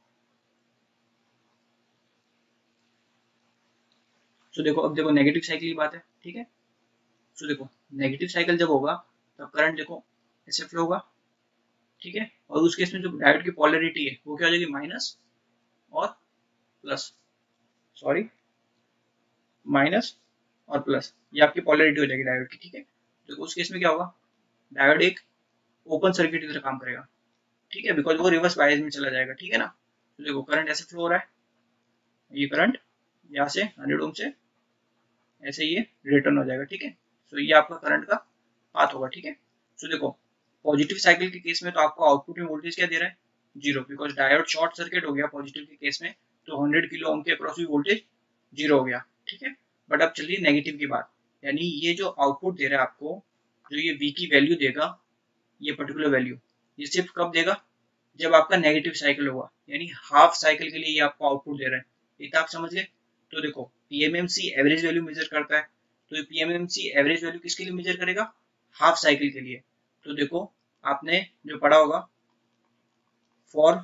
अब देखो नेगेटिव साइकिल की बात है, ठीक है। सो देखो नेगेटिव साइकिल जब होगा तब करंट देखो ऐसे फ्लो होगा, ठीक है। और उस केस में जो डायोड की पोलैरिटी है वो क्या हो जाएगी, माइनस और प्लस, सॉरी, माइनस और प्लस, ये आपकी पोलैरिटी हो जाएगी डायोड की, ठीक है। तो उस केस में क्या होगा, डायोड एक ओपन सर्किट की तरह काम करेगा, ठीक है, बिकॉज वो रिवर्स बायस में चला जाएगा, ठीक है ना। तो देखो करंट ऐसे फ्लो हो रहा है, ये करंट यहाँ से 100 ओम से ऐसे ये रिटर्न हो जाएगा, ठीक है। सो ये आपका करंट का पाथ होगा, ठीक है। सो देखो पॉजिटिव साइकिल के केस में तो आपको आउटपुट में वोल्टेज क्या दे रहा है, 0, बिकॉज डायोड शॉर्ट सर्किट हो गया पॉजिटिव के केस में, तो 100 किलो ओम के अक्रॉस भी वोल्टेज 0 हो गया, ठीक है। बट अब चलिए नेगेटिव की बात, यानी ये जो आउटपुट दे रहा है आपको, जो ये V की वैल्यू देगा, ये पर्टिकुलर वैल्यू, ये सिर्फ कब देगा, जब आपका नेगेटिव साइकिल होगा, यानी हाफ साइकिल के लिए ये आपको आउटपुट दे रहा है, इतना आप समझ गए। तो देखो पीएमएमसी एवरेज वैल्यू मेजर करता है, तो पीएमएमसी एवरेज वैल्यू किसके लिए मेजर करेगा, हाफ साइकिल के लिए। तो देखो आपने जो पढ़ा होगा फॉर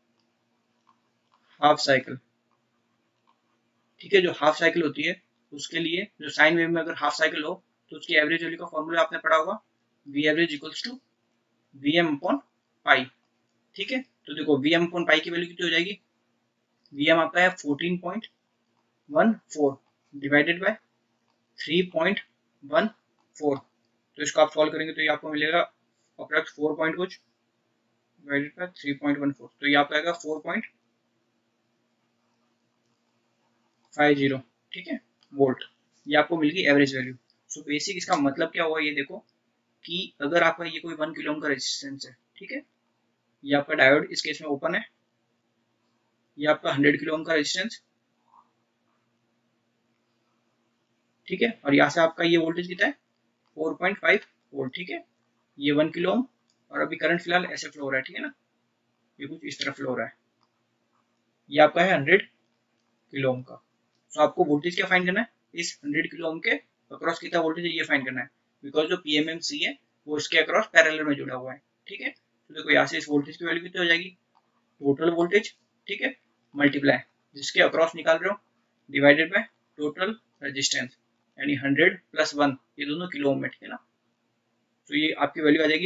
हाफ साइकिल, ठीक है, जो हाफ साइकिल होती है उसके लिए, जो साइन वेव में अगर हाफ साइकिल हो तो उसकी एवरेज वैल्यू का फॉर्मूला आपने पढ़ा होगा, V average equals to V M upon pi, ठीक है। तो देखो वी एम अपॉन पाई की वैल्यू कितनी हो जाएगी, वी एम आपका है 14.14 डिवाइडेड बाय 3.14, तो इसको आप सॉल्व करेंगे तो ये आपको मिलेगा अप्रॉक्स 4 पॉइंट कुछ डिवाइडेड बाय 3.14, तो ये आपका आएगा 4.50, ठीक है, वोल्ट। ये आपको मिल गई एवरेज वैल्यू। सो बेसिक इसका मतलब क्या हुआ, ये देखो कि अगर आपका ये कोई 1 किलो ओम का रेजिस्टेंस है, ठीक है, ये आपका डायोड इस केस में ओपन है, ये आपका 100 किलो ओम का रेजिस्टेंस, ठीक है, और यहाँ से आपका ये वोल्टेज कितना है 4.5 वोल्ट, ठीक है, ये 1 किलो ओम, और अभी करंट फिलहाल ऐसे फ्लो हो रहा है, ठीक है ना, ये कुछ इस तरह फ्लो हो रहा है, ये आपका है 100 किलो ओम का। तो आपको वोल्टेज क्या फाइंड करना है, इस 100 किलो ओम के अक्रॉस कितना वोल्टेज है ये फाइंड करना है, बिकॉज जो पीएमएमसी है वो इसके अक्रॉस पैरेलल में जुड़ा हुआ है, ठीक है। तो देखो यहाँ से इस वोल्टेज की वैल्यू कितनी हो जाएगी, टोटल वोल्टेज, ठीक है, मल्टीप्लाई जिसके अक्रॉस निकाल रहे हो डिवाइडेड बाय टोटल रेजिस्टेंस, यानी 100 प्लस 1, ये दोनों किलो ओम में, ठीक है ना। तो ये आपकी वैल्यू आ जाएगी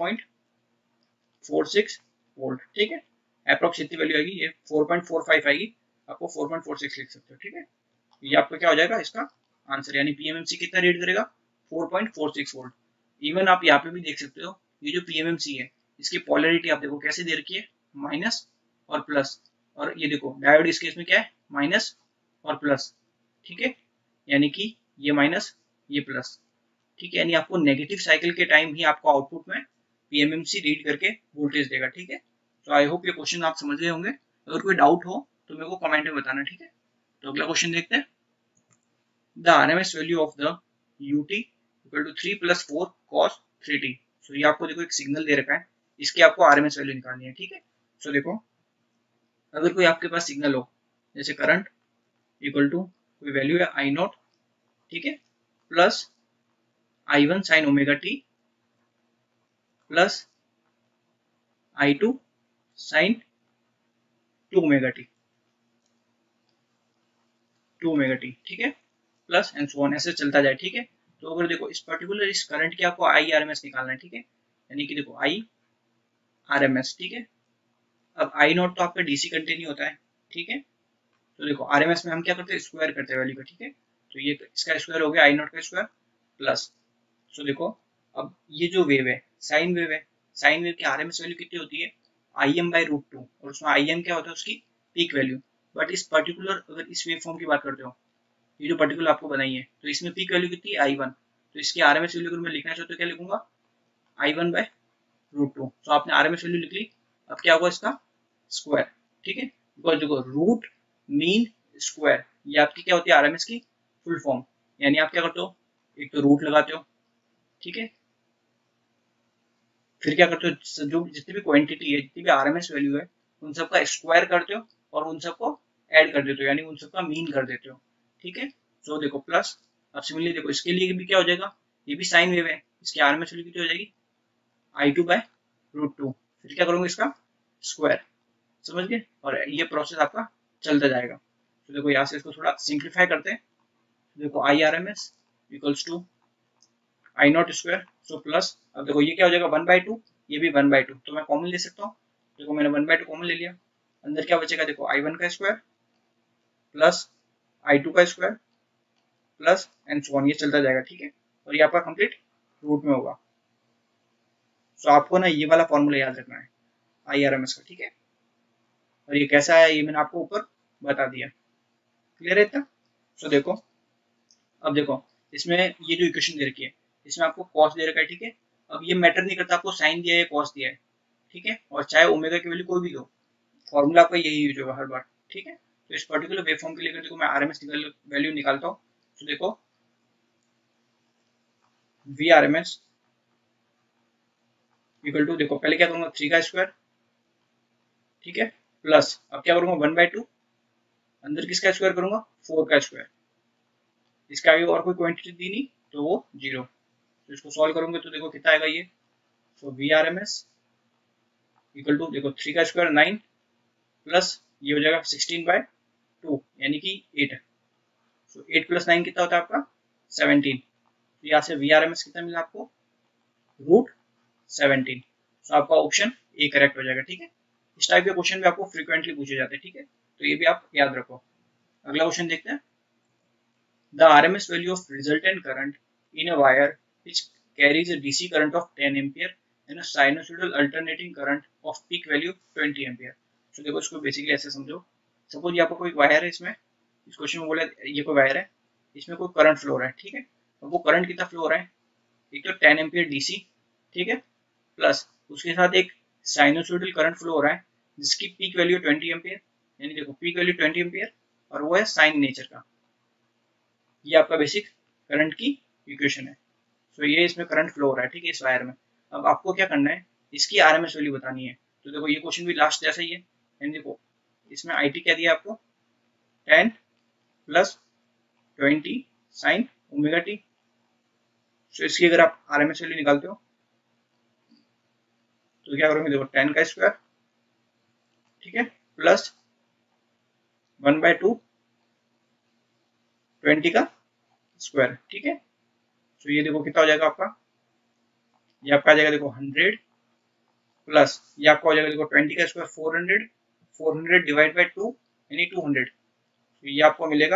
4.46 वोल्ट, ठीक है, अप्रॉक्स इतनी वैल्यू आएगी, ये 4.45 आएगी, आपको 4.46 लिख सकते हो, ठीक है। ये आपका क्या हो जाएगा इसका आंसर, यानी पीएमएमसी कितना रीड करेगा 4.46 वोल्ट। इवन आप यहाँ पे भी देख सकते हो, ये जो पीएमएमसी है इसकी पोलैरिटी आप देखो कैसे दे रखी है, माइनस और प्लस, और ये देखो डायोड इस केस में क्या है, माइनस और प्लस, ठीक है, यानी कि ये माइनस ये प्लस, ठीक है, यानी आपको नेगेटिव साइकिल के टाइम ही आपको आउटपुट में पीएमएमसी रीड करके वोल्टेज देगा, ठीक है। तो आई होप ये क्वेश्चन आप समझ गए होंगे, अगर कोई डाउट हो तो मेरे को कमेंट में बताना, ठीक है। तो अगला क्वेश्चन देखते हैं, the RMS value of the UT equal to 3 plus 4 cos 3t। सो ये आपको देखो एक सिग्नल दे रखा है, इसकी आपको RMS वैल्यू निकालनी है, ठीक है। सो देखो अगर कोई आपके पास सिग्नल हो, जैसे करंट इक्वल टू कोई वैल्यू है आई नॉट, ठीक है, plus I1 sine omega T plus I2 sine 2 omega T, ठीक है, प्लस एंड सो ऑन, ऐसे चलता जाए, ठीक है। तो अगर देखो इस पर्टिकुलर इस करंट की आपको आई आर एम एस निकालना है, ठीक है, यानी कि देखो आई आर एम एस, ठीक है। अब आई नॉट तो आपका डीसी कंटिन्यू होता है, ठीक है, तो देखो आर एम एस में हम क्या करते हैं, स्क्वायर करते हैं वैल्यू का, ठीक है, तो ये इसका स्क्वायर हो गया आई नॉट का स्क्वायर प्लस, सो देखो अब ये जो वेव है साइन वेव है, साइन वेव की आर एम एस वैल्यू कितनी होती है, आई एम बाई रूट 2, और उसमें आई एम क्या होता है उसकी पीक वैल्यू। बट इस पर्टिकुलर अगर इस वेव फॉर्म की बात करते हो, ये जो पर्टिकुलर आपको बनाई है, तो इसमें पीक वैल्यू कितनी है आई वन, तो इसकी आरएमएस वैल्यू अगर मैं लिखना चाहता हूँ तो क्या लिखूंगा, आई वन बाय रूट 2, तो आपने आरएमएस वैल्यू लिख ली। अब क्या होगा इसका स्क्वायर, ठीक है, बिकॉज देखो रूट मीन स्क्वायर, ये आपकी क्या होती है आरएमएस की फुल फॉर्म, यानी आप क्या करते हो, एक तो रूट लगाते हो, ठीक है, फिर क्या करते हो, जो जितनी भी क्वांटिटी है, जितनी भी आरएमएस वैल्यू है, उन सबका स्क्वायर करते हो और उन सबको ऐड कर देते हो, यानी उन सबका मीन कर देते हो। ठीक है, तो देखो प्लस, अब सिमिलरली देखो इसके लिए भी क्या हो जाएगा, ये भी साइन वेव है, इसकी आरएमएस वैल्यू कितनी हो जाएगी, I2/√2। फिर क्या करूंगा, इसका स्क्वायर, समझ गए, और ये प्रोसेस आपका चलता जाएगा। तो देखो यहाँ से इसको थोड़ा सिंप्लीफाई करते हैं। देखो IRMS equals to I0 square, so plus, अब देखो ये क्या हो जाएगा 1/2, ये भी 1/2, तो मैं कॉमन ले सकता हूँ। देखो मैंने 1/2 कॉमन ले लिया, अंदर क्या बचेगा, देखो I1 का स्क्वायर प्लस I2 का square plus and so on, ये चलता जाएगा। ठीक है, और ये आपका कंप्लीट रूट में होगा। सो आपको ना ये वाला फॉर्मूला याद रखना है IRMS का। ठीक है, और ये कैसा है, ये मैंने आपको ऊपर बता दिया। क्लियर है इतना? सो देखो, अब देखो इसमें ये जो इक्वेशन दे रखी है, इसमें आपको कॉस दे रखा है। ठीक है, अब ये मैटर नहीं करता आपको साइन दिया है कॉस दिया है। ठीक है, और चाहे ओमेगा की वैल्यू कोई भी हो, फॉर्मूला आपका यही यूज होगा हर बार। ठीक है, तो इस पर्टिकुलर वेव फॉर्म के लिए देखो मैं आरएमएस वैल्यू निकालता हूँ। तो देखो वी आरएमएस इक्वल टू, देखो पहले क्या करूंगा 3 का स्क्वायर, ठीक है, प्लस अब क्या करूंगा 1/2, अंदर किसका स्क्वायर करूंगा 4 का स्क्वायर, इसका आगे और कोई क्वांटिटी दी नहीं तो वो 0। तो इसको सॉल्व करूंगे तो देखो कितना आएगा ये, तो V R M S equal to, देखो 3 का स्क्वायर 9 प्लस ये हो जाएगा 16/2 यानी कि 8 है। तो 8 प्लस 9 कितना होता है आपका 17। तो यहाँ से वी आर एम एस कितना मिला आपको, √17। तो आपका ऑप्शन ए करेक्ट हो जाएगा। ठीक है, इस टाइप के क्वेश्चन भी आपको फ्रीक्वेंटली पूछे जाते हैं। ठीक है, तो ये भी आप याद रखो। अगला क्वेश्चन देखते हैं। The RMS value of resultant current in a wire which carries a DC current of 10 ampere and a sinusoidal alternating current of peak value 20 ampere। तो देखो इसको बेसिकली ऐसे समझो, सपोज ये आपको कोई वायर है, इसमें इस क्वेश्चन में बोला ये कोई वायर है, इसमें कोई करंट फ्लो हो रहा है। ठीक है, अब वो करंट कितना फ्लो हो रहा है, एक तो 10 एम्पियर डीसी, ठीक है, प्लस उसके साथ एक साइनोसॉइडल करंट फ्लो हो रहा है जिसकी पीक वैल्यू 20 एम्पियर, यानी देखो पीक वैल्यू 20 एम्पियर और वो है साइन नेचर का। ये आपका बेसिक करंट की इक्वेशन है। तो ये इसमें करंट फ्लो हो रहा है। ठीक है, इस वायर में। अब आपको क्या करना है, इसकी आरएमएस वैल्यू बतानी है। तो देखो ये क्वेश्चन भी लास्ट जैसा ही है, यानी देखो इसमें आईटी क्या दिया आपको 10 प्लस 20 साइन ओमेगा टी। तो इसकी अगर आप आरएमएस वैल्यू निकालते हो तो क्या करोगे, देखो 10 का स्क्वायर, ठीक है, प्लस 1/2 20 का स्क्वायर। ठीक है, तो ये देखो कितना हो जाएगा आपका, ये आपका आ जाएगा देखो 100 प्लस ये आपका हो जाएगा देखो 20 का स्क्वायर 400, 400 डिवाइड बाई 2 यानी 200। तो ये आपको मिलेगा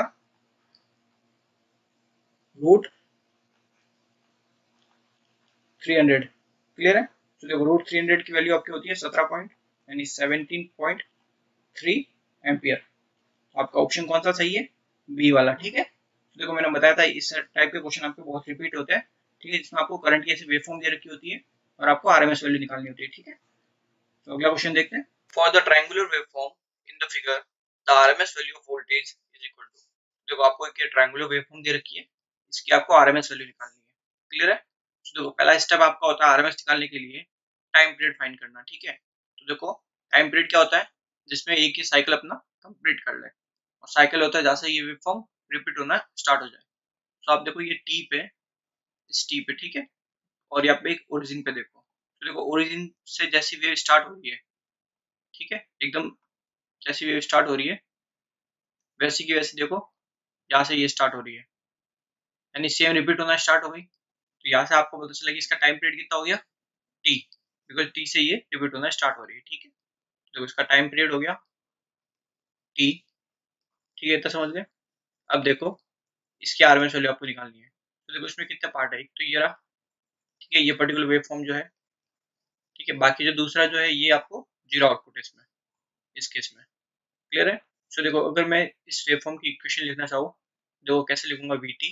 √300। क्लियर है? तो देखो √300 की वैल्यू आपकी होती है 17 पॉइंट यानी 17.3 एम्पियर। आपका ऑप्शन कौन सा सही है, बी वाला। ठीक है, तो देखो मैंने बताया था इस टाइप के क्वेश्चन आपके बहुत रिपीट होते हैं। ठीक है, जिसमें आपको करंट की ऐसी वेवफॉर्म दे रखी होती है और आपको आरएमएस वैल्यू निकालनी होती है। ठीक है, तो अगला क्वेश्चन देखते हैं। For the triangular waveform in the figure the RMS value of voltage is equal to, देखो आपको एक ट्रायंगुलर वेवफॉर्म दे रखी है, इसकी आपको आरएमएस वैल्यू निकालनी है। क्लियर है? तो देखो पहला स्टेप आपका होता है आरएमएस निकालने के लिए टाइम पीरियड फाइंड करना। ठीक है, तो देखो टाइम पीरियड क्या होता है, जिसमें एक ही साइकिल अपना कंप्लीट कर ले, और साइकिल होता है जहाँ से ये वेवफॉर्म रिपीट होना स्टार्ट हो जाए। तो आप देखो ये टी पे, इस टी पे, ठीक है, और यहाँ पे एक ओरिजिन पे देखो। तो देखो ओरिजिन से जैसी वेव स्टार्ट हो रही है, ठीक है, एकदम जैसी वेव स्टार्ट हो रही है वैसी की वैसी देखो यहाँ से ये स्टार्ट हो रही है, यानी सेम रिपीट होना स्टार्ट हो गई। तो यहाँ से आपको पता चला कि इसका टाइम पीरियड कितना हो गया टी, बिकॉज टी से ये रिपीट होना स्टार्ट हो रही है। ठीक है, तो इसका टाइम पीरियड हो गया टी। ठीक है, इतना समझ गए। अब देखो इसकी आरएमएस वैल्यू आपको निकालनी है। तो देखो इसमें कितने पार्ट है, एक तो ये रहा, ठीक है, ये पर्टिकुलर वेव फॉर्म जो है, ठीक है, बाकी जो दूसरा जो है ये आपको जीरो आउटपुट है इसमें, इस केस में। क्लियर है? सो देखो अगर मैं इस वेव फॉर्म की इक्वेशन लिखना चाहूँ, देखो कैसे लिखूंगा, वी टी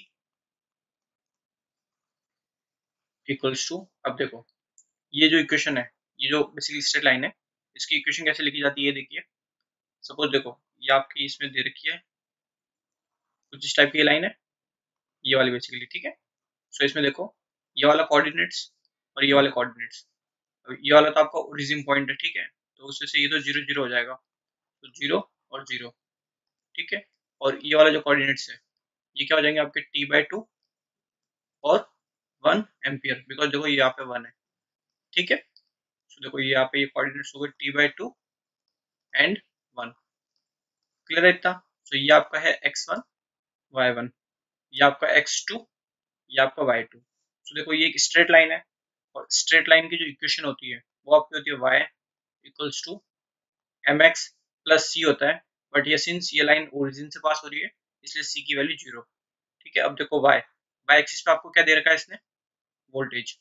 इक्वल्स टू, अब देखो ये जो इक्वेशन है, ये जो बेसिकली स्ट्रेट लाइन है, इसकी इक्वेशन कैसे लिखी जाती है, ये देखिए। सपोज देखो ये आपकी इसमें दे रखी है कुछ इस टाइप की लाइन है, ये वाली बेसिकली। ठीक है, सो इसमें देखो ये वाला कोऑर्डिनेट्स और ये वाले कोऑर्डिनेट्स, अब ये वाला तो आपका ओरिजिन पॉइंट है, ठीक है, तो उससे से ये तो 0 0 हो जाएगा, तो 0 और 0, ठीक है। और ये वाला जो कोऑर्डिनेट्स है ये क्या हो जाएंगे आपके t/2 और 1 एम्पियर, बिकॉज देखो ये यहाँ पे 1 है, ठीक है। तो देखो ये यहाँ पे ये कोऑर्डिनेट्स हो गए t/2 एंड 1। क्लियर है इतना? तो ये आपका है x1 y1, ये आपका x2, ये आपका y2। तो देखो ये एक स्ट्रेट लाइन है, और स्ट्रेट लाइन की जो इक्वेशन होती है वो आपकी होती है y equals to mx plus c होता है, बट ये सिंस ये लाइन ओरिजिन से पास हो रही है इसलिए c की वैल्यू 0, ठीक है। अब देखो y एक्सिस पे आपको क्या दे रखा है इसने, वोल्टेज।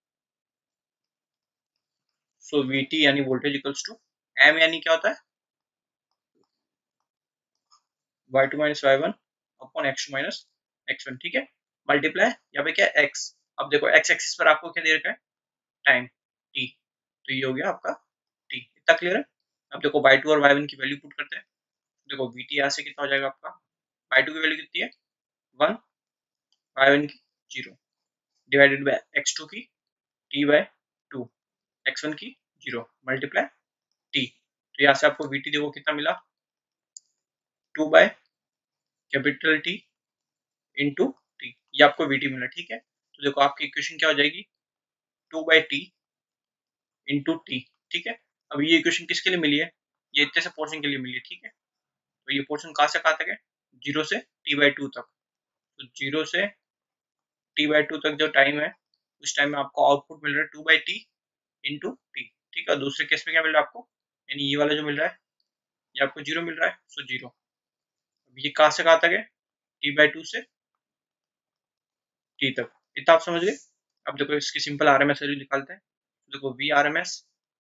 सो vt यानी वोल्टेज इक्वल्स टू m यानी क्या होता है y2 minus y1 upon x2 minus x1, ठीक है। मल्टीप्लाई यहाँ पे क्या है x। अब देखो x एक्सिस पर आपको क्या दे रखा है, टाइम t, तो ये हो गया आपका t। इतना क्लियर है? अब देखो y2 और y1 की वैल्यू पुट करते हैं। देखो vt यहाँ से कितना हो जाएगा आपका, y2 की वैल्यू कितनी है 1, y1 की 0, डिवाइडेड बाय x2 की t/2, x1 की 0 मल्टीप्लाई t। तो यहाँ से आपको vt देखो कितना मिला, 2/T इंटू टी, ये आपको vt मिला, ठीक है। तो देखो आपकी इक्वेशन क्या हो जाएगी, 2/T इंटू टी, ठीक है। अब ये इक्वेशन किसके लिए मिली है, ये इतने से पोर्शन के लिए मिली है, ठीक है। तो ये पोर्शन कहाँ से कहाँ तक है, 0 से t/2 तक। तो 0 से t/2 तक जो टाइम है उस टाइम में आपको आउटपुट मिल रहा है 2/T इंटू टी, ठीक है। दूसरे केस में क्या मिल रहा है आपको, यानी ये वाला जो मिल रहा है ये आपको 0 मिल रहा है, सो 0। अब ये कहाँ से कहाँ तक है, t/2 से t तक। इतना आप समझ गए? अब देखो इसकी सिंपल आरएमएस वैल्यू निकालते हैं। देखो V R M S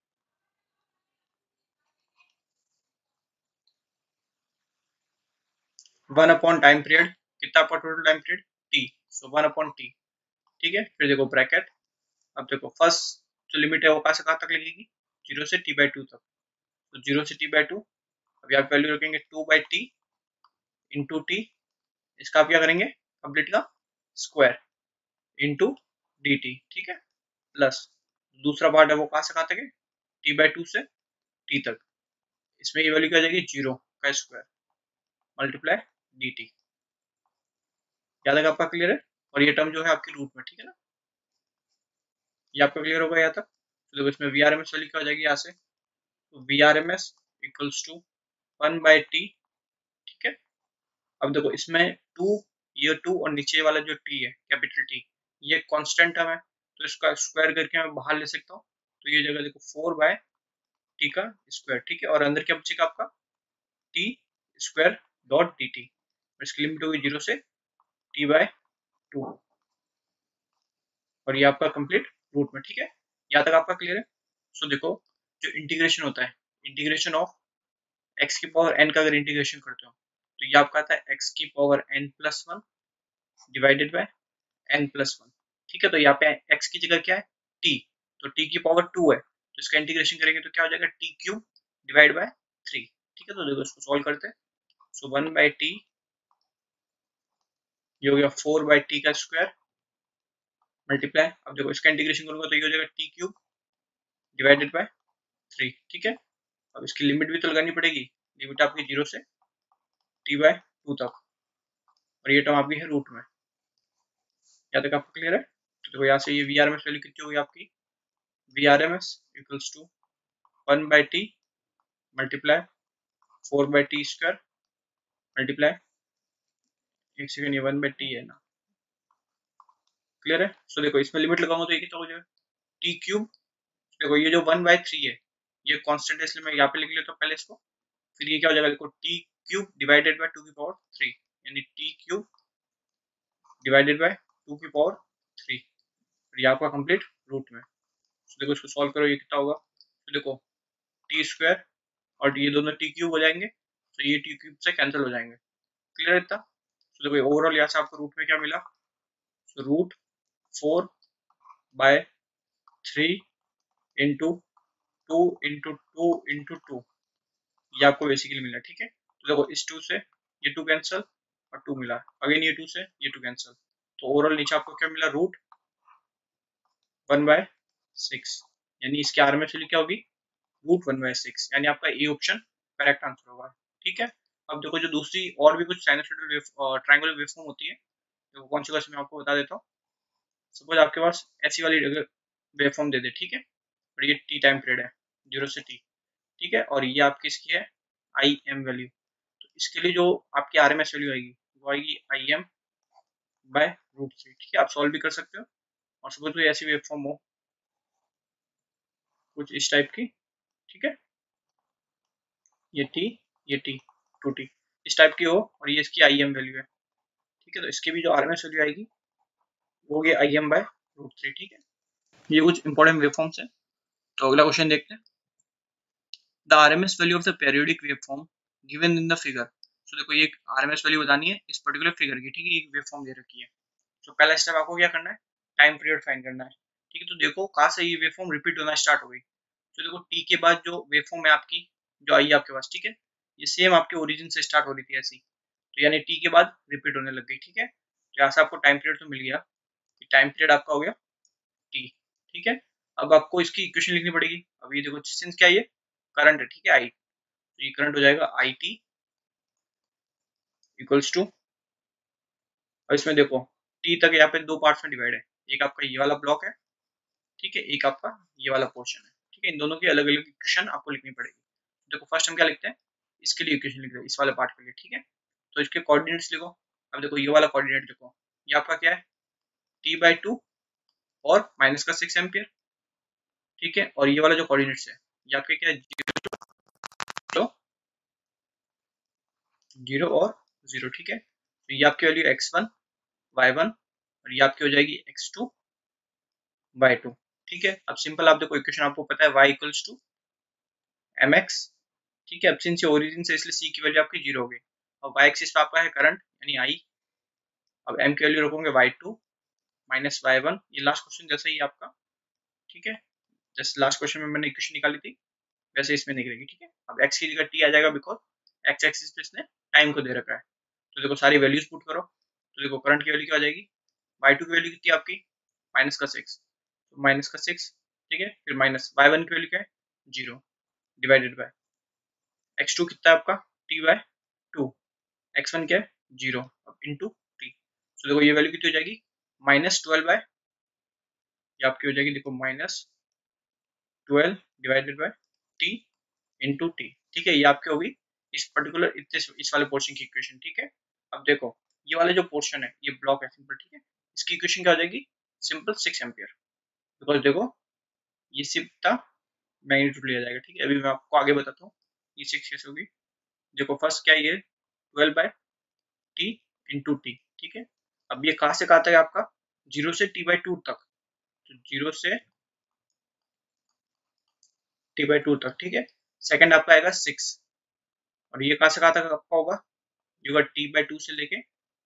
1 upon time period, कितना आपका total time period T, so 1/T, ठीक है। फिर देखो ब्रैकेट, अब देखो फर्स्ट जो लिमिट है वो कहाँ से कहाँ तक लगेगी, 0 से t/2 तक, तो 0 से t/2। अब यहाँ वैल्यू रखेंगे 2/T इंटू टी, इसका आप क्या करेंगे कंप्लीट का स्क्वायर इंटू डी टी, ठीक है, प्लस दूसरा पार्ट है वो कहाँ से कहाँ तक है, t/2 से t तक, इसमें ये वैल्यू क्या आ जाएगी 0 का स्क्वायर मल्टीप्लाई डी टी। याद है आपका क्लियर है? और ये टर्म जो है आपकी रूट में, ठीक है ना, ये आपका क्लियर होगा यहाँ तक। तो देखो इसमें V R M S value क्या हो जाएगी यहाँ से, तो V R M S equals to 1/T, ठीक है। अब देखो इसमें 2, ये 2 और नीचे वाला जो t है कैपिटल T, ये कांस्टेंट टर्म है, तो इसका स्क्वायर करके मैं बाहर ले सकता हूँ। तो ये जगह देखो 4/T का स्क्वायर, ठीक है। और अंदर क्या बचेगा आपका t square dot D T, इसकी लिमिट होगी 0 से t/2, और ये आपका कंप्लीट रूट में, ठीक है। यहाँ तक आपका क्लियर है? सो देखो जो इंटीग्रेशन होता है, इंटीग्रेशन ऑफ x की पावर n का अगर इंटीग्रेशन करते हो तो ये आपका आता है x की power n+1 divided by n+1, ठीक है। तो यहाँ पे x की जगह क्या है t, तो t की पावर 2 है, तो इसका इंटीग्रेशन करेंगे तो क्या हो जाएगा t³ डिवाइड बाय 3, ठीक है। तो देखो इसको सॉल्व करते हैं। सो 1/T, ये हो गया 4/T का स्क्वायर मल्टीप्लाई, अब देखो इसका इंटीग्रेशन करूंगा तो ये हो जाएगा t³ डिवाइडेड बाय 3, ठीक है। अब इसकी लिमिट भी तो लगानी पड़ेगी, लिमिट आपकी 0 से t/2 तक, और ये टर्म आपकी है रूट में। यहाँ तक आपको क्लियर है? तो देखो यहाँ से ये V R M S value कितनी होगी आपकी, V R M S equals to 1/T multiply 4/T square multiply, एक सेकंड, ये 1/T है ना, क्लियर है? सो देखो इसमें लिमिट लगाऊंगा तो ये कितना हो जाएगा t³। देखो ये जो 1/3 है ये कांस्टेंट है, इसलिए मैं यहाँ पे लिख लेता हूँ पहले इसको। फिर ये क्या हो जाएगा देखो t³ डिवाइडेड बाय 2 की पावर 3, यानी t³ डिवाइडेड बाय 2 की पावर 3, और ये आपका कंप्लीट रूट में। तो देखो इसको सॉल्व करो, ये कितना होगा, तो देखो टी स्क्वायर और ये दोनों t³ हो जाएंगे, तो ये t³ से कैंसिल हो जाएंगे। क्लियर है इतना? तो देखो ओवरऑल यहाँ से आपको रूट में क्या मिला, तो रूट 4/3 इंटू 2 इंटू 2 इंटू 2, ये आपको बेसिकली मिला, ठीक है। तो देखो इस 2 से ये 2 कैंसिल और 2 मिला, अगेन ये 2 से ये 2 कैंसिल, तो ओवरऑल नीचे आपको क्या मिला, रूट 1/6। यानी इसकी आरएमएस वैल्यू क्या होगी, √1/6, यानी आपका ए ऑप्शन करेक्ट आंसर होगा। ठीक है, अब देखो जो दूसरी और भी कुछ साइनसॉइडल वेव ट्रायंगुलर वेवफॉर्म होती है, तो कौन सी मैं आपको बता देता हूँ। सपोज आपके पास ऐसी वाली वेवफॉर्म दे दे, ठीक है, और ये टी टाइम पीरियड है 0 से टी, ठीक है, और ये आपकी इसकी है आई एम वैल्यू। तो इसके लिए जो आपकी आरएमएस वैल्यू आएगी वो आएगी IM/√3। ठीक है, आप सॉल्व भी कर सकते हो। और सपोज कोई ऐसी वेवफॉर्म हो कुछ इस टाइप की, ठीक है, ये टी, ये टी, 2t इस टाइप की हो, और ये इसकी आई एम वैल्यू है। ठीक है, तो इसकी भी जो आरएमएस वैल्यू आएगी वो होगी IM/√3। ठीक है, ये कुछ इंपॉर्टेंट वेवफॉर्म्स है। तो अगला क्वेश्चन देखते हैं, the RMS value of the periodic waveform given in the figure. तो देखो ये आरएमएस वैल्यू बतानी है इस पर्टिकुलर फिगर की, ठीक है, एक वेवफॉर्म दे रखी है। तो पहला स्टेप आपको क्या करना है, टाइम पीरियड फाइंड करना है। ठीक है, तो देखो कहाँ से ये वेवफॉर्म रिपीट होना स्टार्ट हो गई। तो देखो टी के बाद जो वेवफॉर्म है आपकी, जो आई है आपके पास, ठीक है, ये सेम आपके ओरिजिन से स्टार्ट हो रही थी ऐसी, तो यानी टी के बाद रिपीट होने लग गई। ठीक है, तो यहाँ से आपको टाइम पीरियड तो मिल गया, टाइम पीरियड आपका हो गया टी। ठीक है, अब आपको इसकी इक्वेशन लिखनी पड़ेगी। अब ये देखो सिंस क्या ये करंट है, ठीक है, आई, तो ये करंट हो जाएगा आई टी इक्वल्स टू, अब इसमें देखो टी तक यहाँ पे दो पार्ट्स में डिवाइड है, एक आपका ये वाला ब्लॉक है, ठीक है, एक आपका ये वाला पोर्शन है। ठीक है, इन दोनों की अलग अलग इक्वेशन आपको लिखनी पड़ेगी। देखो फर्स्ट हम क्या लिखते हैं, इसके लिए इक्वेशन लिख रहे हैं, इस वाले पार्ट के लिए। ठीक है, तो इसके कोऑर्डिनेट्स लिखो। अब देखो ये वाला कोऑर्डिनेट देखो, ये आपका क्या है, T/2 और -6 एम्पियर। ठीक है, और ये वाला जो कोऑर्डिनेट्स है ये आपके क्या है, 0 और 0। ठीक है, तो ये आपकी वैल्यू x1 y1 और ये आपकी हो जाएगी x2 y2। ठीक है, अब सिंपल आप देखो इक्वेशन आपको पता है y इक्वल्स टू mx। ठीक है, अब सिंस ये ओरिजिन से इसलिए c की वैल्यू आपकी 0 हो गई। और y एक्सिस पे आपका है करंट यानी I। अब m की वैल्यू रखोगे y2 माइनस y1, ये लास्ट क्वेश्चन जैसा ही आपका। ठीक है, जस्ट लास्ट क्वेश्चन में मैंने इक्वेशन निकाली थी वैसे इसमें निकलेगी। ठीक है, अब x की जगह t आ जाएगा बिकॉज x एक्सिस पे इसने टाइम को दे रखा है। तो देखो सारी वैल्यूज पुट करो, तो देखो करंट की वैल्यू क्या आ जाएगी, y2 की वैल्यू कितनी आपकी -6, तो -6। ठीक है, फिर माइनस y1 की वैल्यू क्या है 0 डिवाइडेड बाय x2 कितना है आपका t/2, x1 क्या है 0, अब इंटू t। तो देखो ये वैल्यू कितनी हो जाएगी -12 ये आपकी हो जाएगी, देखो -12 divided by t into t। ठीक है, ये आपकी होगी इस पर्टिकुलर इस वाले पोर्शन की इक्वेशन। ठीक है, अब देखो ये वाला जो पोर्शन है ये ब्लॉक है सिंपल। ठीक है, इसकी इक्वेशन क्या हो जाएगी, सिंपल 6 एम्पियर, बिकॉज देखो ये सिर्फ था मैग्नीट्यूड लिया जाएगा। ठीक है, अभी मैं आपको आगे बताता हूँ ये 6 कैसे होगी। देखो फर्स्ट क्या है, ये 12/t इंटू टी। ठीक है, अब ये कहाँ से कहाँ तक है आपका, 0 से t/2 तक, तो 0 से t/2 तक। ठीक है, सेकंड आपका आएगा 6, और ये कहाँ से कहाँ तक आपका होगा, ये होगा t/2 से लेके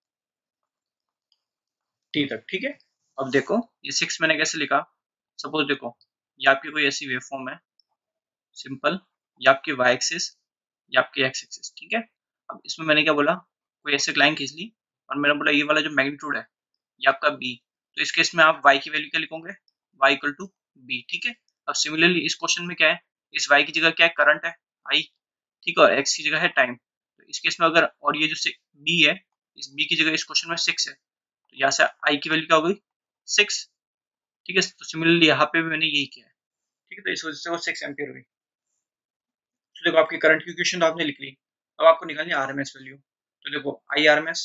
t तक। ठीक है, अब देखो ये 6 मैंने कैसे लिखा, सपोज देखो ये आपकी कोई ऐसी वेवफॉर्म है सिंपल, ये आपकी y एक्सिस, ये आपकी x एक्सिस। ठीक है, अब इसमें मैंने क्या बोला, कोई ऐसे लाइन खींच ली और मैंने बोला ये वाला जो मैग्नीट्यूड है ये आपका b, तो इस केस में आप y की वैल्यू क्या लिखोगे, y इक्वल टू b। ठीक है, अब सिमिलरली इस क्वेश्चन में क्या है, इस y की जगह क्या है, करंट है I। ठीक है, और x की जगह है टाइम। तो इस केस में अगर, और ये जो b है, इस b की जगह इस क्वेश्चन में 6 है, तो यहाँ से I की वैल्यू क्या हो गई 6। ठीक है, तो सिमिलरली यहाँ पे भी मैंने यही किया है। ठीक है, तो इस वजह से वो 6 एम्पियर हुई। तो देखो आपकी करंट की इक्वेशन तो आपने लिख ली, अब आपको निकालनी है आरएमएस वैल्यू। तो देखो I R M S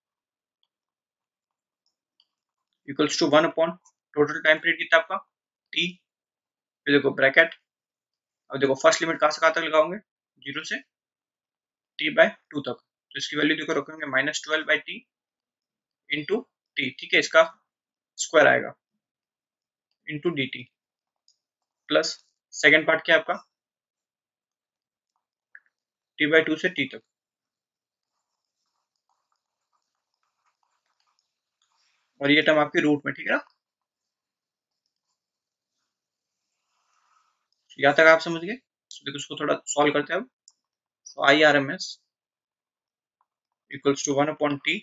equals to 1 upon total time period कितना आपका टी, फिर देखो ब्रैकेट। अब देखो फर्स्ट लिमिट कहाँ से कहाँ तक लगाओगे, 0 से t/2 तक, तो इसकी वैल्यू देखो रखेंगे -12/t इंटू टी। ठीक है, इसका स्क्वायर आएगा into D T, plus second part क्या है आपका t/2 से t तक, और ये टर्म आपकी रूट में। ठीक है ना, यहाँ तक आप समझ गए। तो देखो इसको थोड़ा सॉल्व करते हैं अब। तो I R M S equals to 1 upon T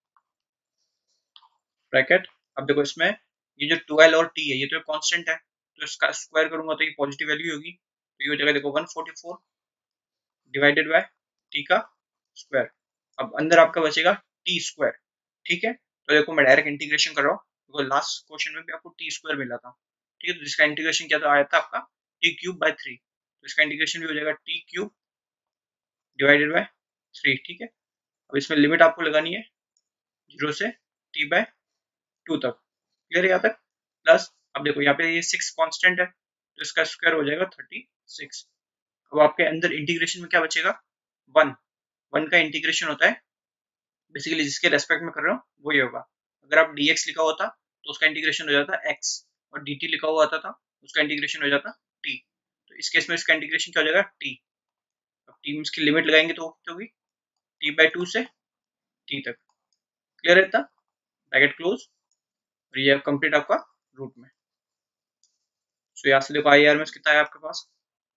bracket. अब देखो इसमें ये जो 12 और t है ये तो कांस्टेंट है, तो इसका स्क्वायर करूंगा तो ये पॉजिटिव वैल्यू होगी, तो ये हो जाएगा देखो 144 डिवाइडेड बाय टी का स्क्वायर। अब अंदर आपका बचेगा टी स्क्वायर, ठीक है। तो देखो मैं डायरेक्ट इंटीग्रेशन कर रहा हूँ, देखो लास्ट क्वेश्चन में भी आपको टी स्क्वायर मिला था, ठीक है। तो जिसका इंटीग्रेशन क्या था, आया था आपका टी क्यूब बाय 3, तो इसका इंटीग्रेशन भी हो जाएगा टी क्यूब डिवाइडेड बाय 3, ठीक है। अब इसमें लिमिट आपको लगानी है 0 से टी बाय 2 तक, क्लियर है यहाँ तक। प्लस अब देखो यहाँ पे ये 6 कांस्टेंट है, तो इसका स्क्वायर हो जाएगा 36। अब आपके अंदर इंटीग्रेशन में क्या बचेगा, 1, 1 का इंटीग्रेशन होता है बेसिकली जिसके रेस्पेक्ट में कर रहे हो वो ये होगा। अगर आप dx लिखा होता तो उसका इंटीग्रेशन हो जाता x, और dt लिखा हुआ आता था उसका इंटीग्रेशन हो जाता t। तो इस केस में इसका इंटीग्रेशन क्या हो जाएगा t। अब t में इसकी लिमिट लगाएंगे तो कितनी होगी, t/2 से t तक, क्लियर है इतना, ब्रैकेट क्लोज, और ये कंप्लीट आपका रूट में। सो यहाँ से देखो IRMS कितना है आपके पास,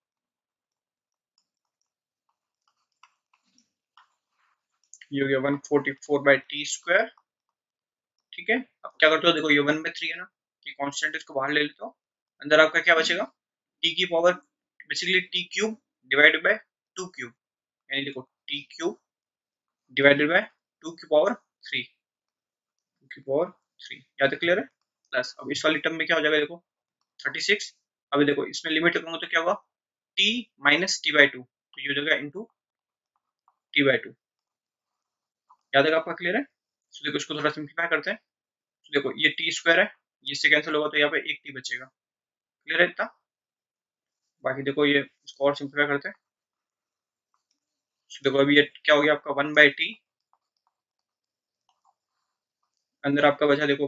ये हो गया 144/t², ठीक है। अब क्या करते हो, देखो ये 1/3 है ना, कि कांस्टेंट इसको बाहर ले लेते हो, अंदर आपका क्या बचेगा, t की power basically t cube divided by 2 cube, यानी देखो t क्यूब डिवाइडेड बाय 2 की पावर 3, 2 की पावर 3, याद है, क्लियर है। प्लस अब इस वाली टर्म में क्या हो जाएगा, देखो 36। अभी देखो इसमें लिमिट लगाऊंगा तो क्या होगा, t माइनस t/2, तो ये हो जाएगा इंटू t/2, याद है आपका, क्लियर है। तो देखो इसको थोड़ा सिंप्लीफाई करते हैं, तो देखो ये टी स्क्वायर है, ये इससे कैंसिल होगा तो यहाँ पे एक टी बचेगा, क्लियर है इतना। बाकी देखो ये इसको और सिंप्लीफाई करते हैं, तो देखो अभी ये क्या हो गया आपका 1/t, अंदर आपका बचा देखो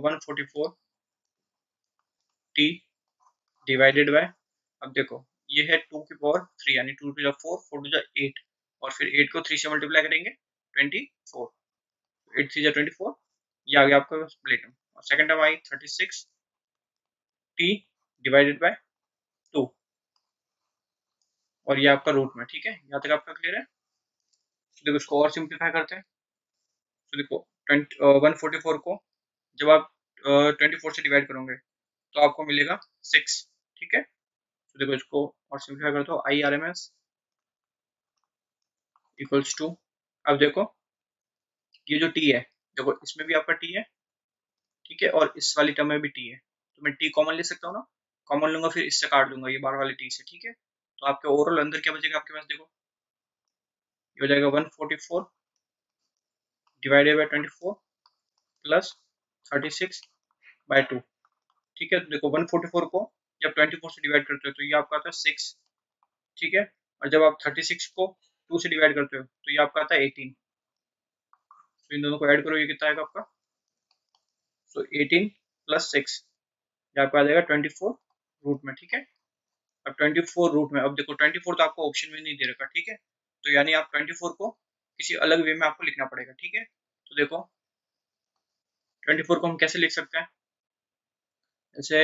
144t डिवाइडेड बाय, अब देखो ये है 2 की पावर 3, यानी 2 टू 4, 4 टू 8, और फिर 8 को 3 से मल्टीप्लाई करेंगे 24, 8 3 24, ये आ गया आपका प्लेट टर्म, और सेकंड टर्म आई 36t डिवाइडेड बाय 2, और ये आपका रूट में, ठीक है, यहाँ तक आपका क्लियर है। तो देखो इसको और सिंप्लीफाई करते हैं, तो देखो 144 को जब आप 24 से डिवाइड करोगे तो आपको मिलेगा 6, ठीक है। तो देखो इसको और सिंप्लीफाई करते हो, IRMS इक्वल्स टू, अब देखो ये जो t है, देखो इसमें भी आपका t है, ठीक है, और इस वाली टर्म में भी t है, तो मैं t कॉमन ले सकता हूँ ना, कॉमन लूंगा फिर इससे काट दूंगा ये बाहर वाले t से, ठीक है। तो आपके ओवरऑल अंदर क्या बचेगा आपके पास, देखो ये हो जाएगा 144 डिवाइडेड बाय 24 प्लस 36/2, ठीक है। तो देखो 144 को जब 24 से डिवाइड करते हो तो ये आपका आता है 6, ठीक है, और जब आप 36 को 2 से डिवाइड करते हो तो ये आपका आता है 18, तो इन दोनों को ऐड करो, ये कितना आएगा आपका, सो 18 प्लस 6, ये आपका आ जाएगा 24 रूट में, ठीक है। अब 24 रूट में, अब देखो 24 तो आपको ऑप्शन में नहीं दे रखा, ठीक है, तो यानी आप 24 को किसी अलग वे में आपको लिखना पड़ेगा, ठीक है। तो देखो 24 को हम कैसे लिख सकते हैं, जैसे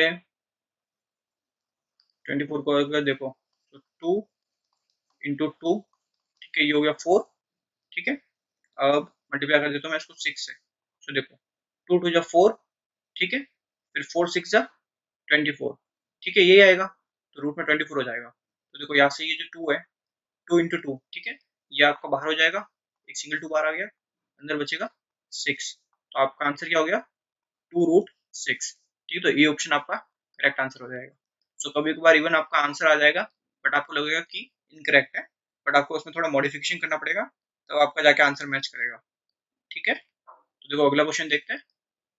24 को अगर देखो तो 2 इंटू 2, ठीक है, ये हो गया 4, ठीक है। अब मल्टीप्लाई कर देता हूँ मैं इसको 6 से, तो देखो 2 टू जा 4, ठीक है, फिर 4 6 जा 24, ठीक है, यही आएगा, तो रूट में 24 हो जाएगा। तो देखो यहाँ से ये जो 2 है, 2 इंटू 2, ठीक है, ये आपका बाहर हो जाएगा, एक सिंगल 2 बाहर आ गया, अंदर बचेगा 6, तो आपका आंसर क्या हो गया, 2√6, ठीक है। तो ये ऑप्शन आपका करेक्ट आंसर हो जाएगा। सो कभी कभार इवन आपका आंसर आ जाएगा बट आपको लगेगा कि इनकरेक्ट है, बट आपको उसमें थोड़ा मॉडिफिकेशन करना पड़ेगा, तो आपका जाके आंसर मैच करेगा, ठीक है। तो देखो अगला क्वेश्चन देखते हैं,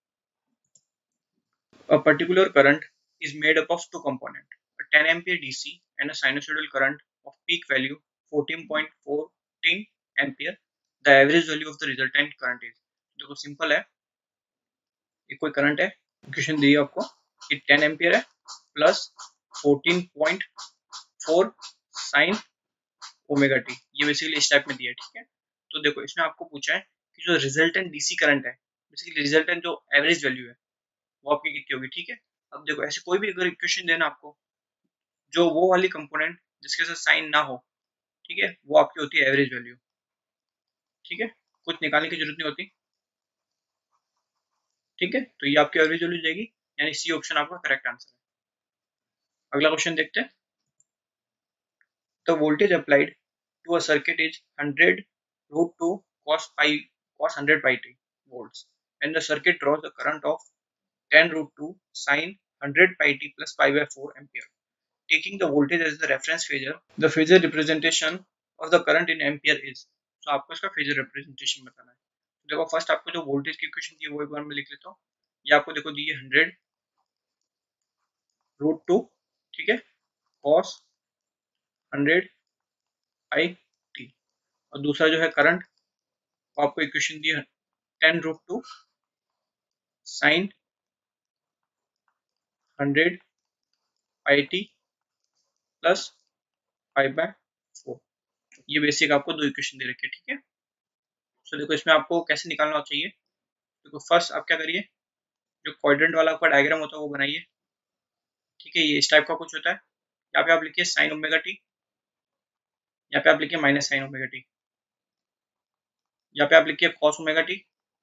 a particular current is made up of two components, a 10 ampere DC and a sinusoidal current of peak value 14.14 ampere. The average value of the resultant current is, देखो simple है, एक कोई करंट है, equation दी है आपको कि 10 ampere है प्लस 14.4 साइन ओमेगा टी, ये बेसिकली इस टाइप में दिया है, ठीक है। तो देखो इसमें आपको पूछा है कि जो रिजल्टेंट डीसी करंट है, बेसिकली रिजल्टेंट जो एवरेज वैल्यू है वो आपकी कितनी होगी, ठीक है। अब देखो ऐसे कोई भी अगर इक्वेशन देना आपको, जो वो वाली कंपोनेंट जिसके साथ साइन ना हो, ठीक है, वो आपकी होती है एवरेज वैल्यू, ठीक है, कुछ निकालने की जरूरत नहीं होती, ठीक है। तो ये आपकी एवरेज वैल्यू जाएगी, यानी सी ऑप्शन आपका करेक्ट आंसर है। अगला क्वेश्चन देखते हैं। The voltage applied to a circuit is 100 root 2 cos 100 pi t volts and the circuit draws the current of 10 root 2 sin 100 pi t plus pi by 4 ampere. Taking the voltage as the reference phasor, the phasor representation of the current in ampere is. So आपको इसका phasor representation बताना है। तो देखो first आपको जो voltage की equation दी है वो एक बार मैं लिख लेता हूँ। ये आपको देखो दी है 100 रूट 2, ठीक है, cos 100 pi t, और दूसरा जो है करंट वो आपको इक्वेशन दी है 10 root 2 sin 100 pi t plus pi by 4। ये बेसिक आपको दो इक्वेशन दे रखी है, ठीक है। सो देखो इसमें आपको कैसे निकालना चाहिए। देखो फर्स्ट आप क्या करिए, जो क्वाड्रेंट वाला आपका डायग्राम होता है वो बनाइए, ठीक है। ये इस टाइप का कुछ होता है। यहाँ पे आप लिखिए साइन ओमेगा टी, यहाँ पे आप लिखिए माइनस साइन ओमेगा टी, यहाँ पे आप लिखिए कॉस ओमेगा टी,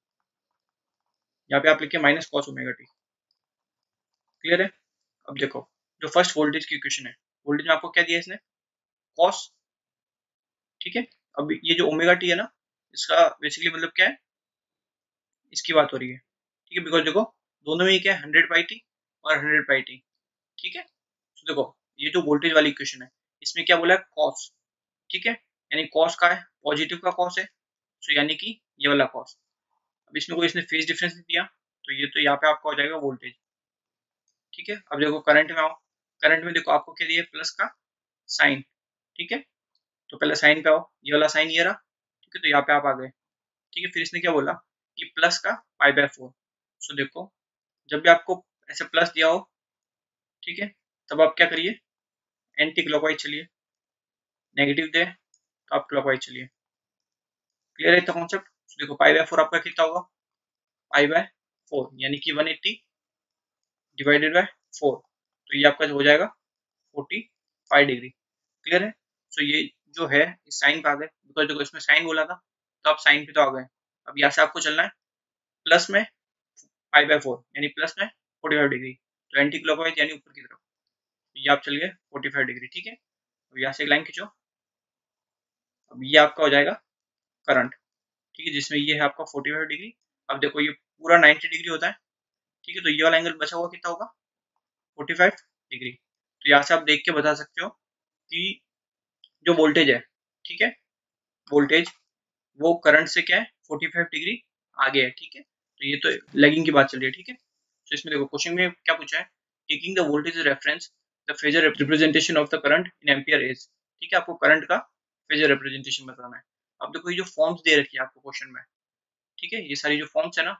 यहाँ पे आप लिखिए minus cos omega T. Clear है। अब देखो जो फर्स्ट वोल्टेज की इक्वेशन है, वोल्टेज में आपको क्या दिया है इसने, कॉस, ठीक है। अब ये जो ओमेगा टी है ना, इसका बेसिकली मतलब क्या है, इसकी बात हो रही है, ठीक है। बिकॉज देखो दोनों में ही क्या है, 100 पाई टी और 100 पाई टी, ठीक है। तो देखो ये जो वोल्टेज वाली इक्वेशन है इसमें क्या बोला है, कॉस, ठीक है। यानी कॉस का है, पॉजिटिव का कॉस है, तो यानी कि ये वाला कॉस। अब इसमें कोई इसने फेज डिफरेंस नहीं दिया, तो ये तो यहाँ पे आपका हो जाएगा वोल्टेज, ठीक है। अब देखो करंट में आओ, करंट में देखो आपको क्या दिया है, प्लस का साइन, ठीक है। तो पहले साइन पे आओ, ये वाला साइन ये रहा, ठीक है, तो यहाँ पे आप आ गए, ठीक है। फिर इसने क्या बोला कि प्लस का पाई बाय 4। सो देखो जब भी आपको ऐसे प्लस दिया हो, ठीक है, तब आप क्या करिए, एंटी क्लॉकवाइज चलिए, नेगेटिव दे तो आप क्लॉकवाइज चलिए। क्लियर है इतना कॉन्सेप्ट। देखो पाई बाय 4 आपका कितना होगा, पाई बाय 4 यानी कि 180 डिवाइडेड बाय 4, तो ये आपका हो जाएगा 45 डिग्री। क्लियर है। सो ये जो है इस साइन पे आ गए, बिकॉज देखो इसमें साइन बोला था तो आप साइन पे तो आ गए। अब यहाँ से आपको चलना है प्लस में पाई बाय 4 यानी प्लस में 45 डिग्री, तो एंटी क्लॉकवाइज यानी ऊपर की तरफ, ये आप चल गए 45 डिग्री, ठीक है। अब यहाँ से एक लाइन खींचो, अब ये आपका हो जाएगा करंट, ठीक है, जिसमें ये है आपका 45 डिग्री। अब देखो ये पूरा 90 डिग्री होता है, ठीक है, तो ये वाला एंगल बचा हुआ कितना होगा, 45 डिग्री। तो यहाँ से आप देख के बता सकते हो कि जो वोल्टेज है, ठीक है, वोल्टेज वो करंट से क्या है 45 डिग्री आगे है, ठीक है। तो ये तो लैगिंग की बात चल रही है, ठीक है। तो इसमें देखो क्वेश्चन में क्या पूछा है, taking the voltage reference the phasor representation of the current in ampere is, ठीक है, आपको करंट का फेजर रिप्रेजेंटेशन बताना है। अब देखो ये जो फॉर्म्स दे रखी है आपको क्वेश्चन में, ठीक है, ये सारी जो फॉर्म्स है ना,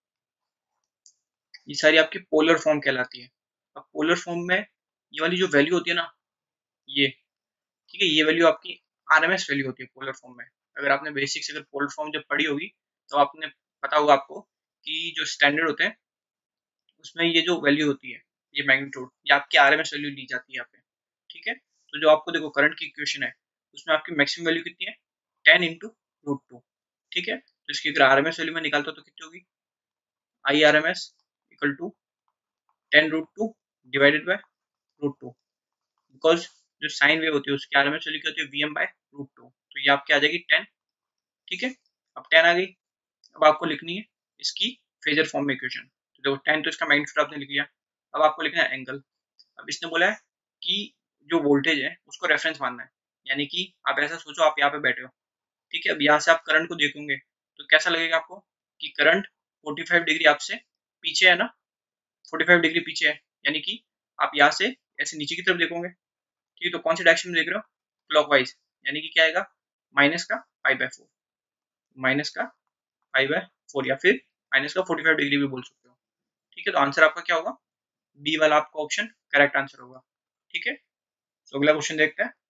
ये सारी आपकी पोलर फॉर्म कहलाती है। अब पोलर फॉर्म में ये वाली जो वैल्यू होती है ना, ये, ठीक है, ये वैल्यू आपकी आरएमएस वैल्यू होती है पोलर फॉर्म में। अगर आपने बेसिक से अगर पोलर फॉर्म जब पढ़ी होगी तो आपने पता होगा आपको कि जो स्टैंडर्ड होते हैं उसमें ये जो वैल्यू होती है, ये मैग्नीट्यूड, ये आपकी आरएमएस वैल्यू ली जाती है यहाँ पे, ठीक है। तो जो आपको देखो करंट की इक्वेशन है उसमें आपकी मैक्सिमम वैल्यू कितनी है, 10 इंटू रूट 2, ठीक है। तो इसकी अगर आरएमएस वैल्यू में निकालता तो कितनी होगी, I R M S equal to 10 root 2 divided by root 2, because जो साइन वेव होती है उसकी आरएमएस वैल्यू क्या होती है, वीएम बाय रूट 2, तो ये आपकी आ जाएगी 10, ठीक है। अब 10 आ गई, अब आपको लिखनी है इसकी फेजर फॉर्म में इक्वेशन। तो देखो 10 तो इसका मैग्नीट्यूड आपने लिख लिया, अब आपको लिखना है एंगल। अब इसने बोला है कि जो वोल्टेज है उसको रेफरेंस मानना है, यानी कि आप ऐसा सोचो आप यहाँ पे बैठे हो, ठीक है। अब यहाँ से आप करंट को देखोगे तो कैसा लगेगा आपको कि करंट 45 डिग्री आपसे पीछे है ना, 45 डिग्री पीछे है, यानी कि आप यहाँ से ऐसे नीचे की तरफ देखोगे, ठीक है। तो कौन सी डायरेक्शन में देख रहे हो, क्लॉकवाइज, यानी कि क्या आएगा, माइनस का पाई बाय 4, माइनस का पाई बाय 4 या फिर माइनस का 45 डिग्री भी बोल सकते हो, ठीक है। तो आंसर आपका क्या होगा, डी वाला आपका ऑप्शन करेक्ट आंसर होगा, ठीक है। तो अगला क्वेश्चन देखते हैं।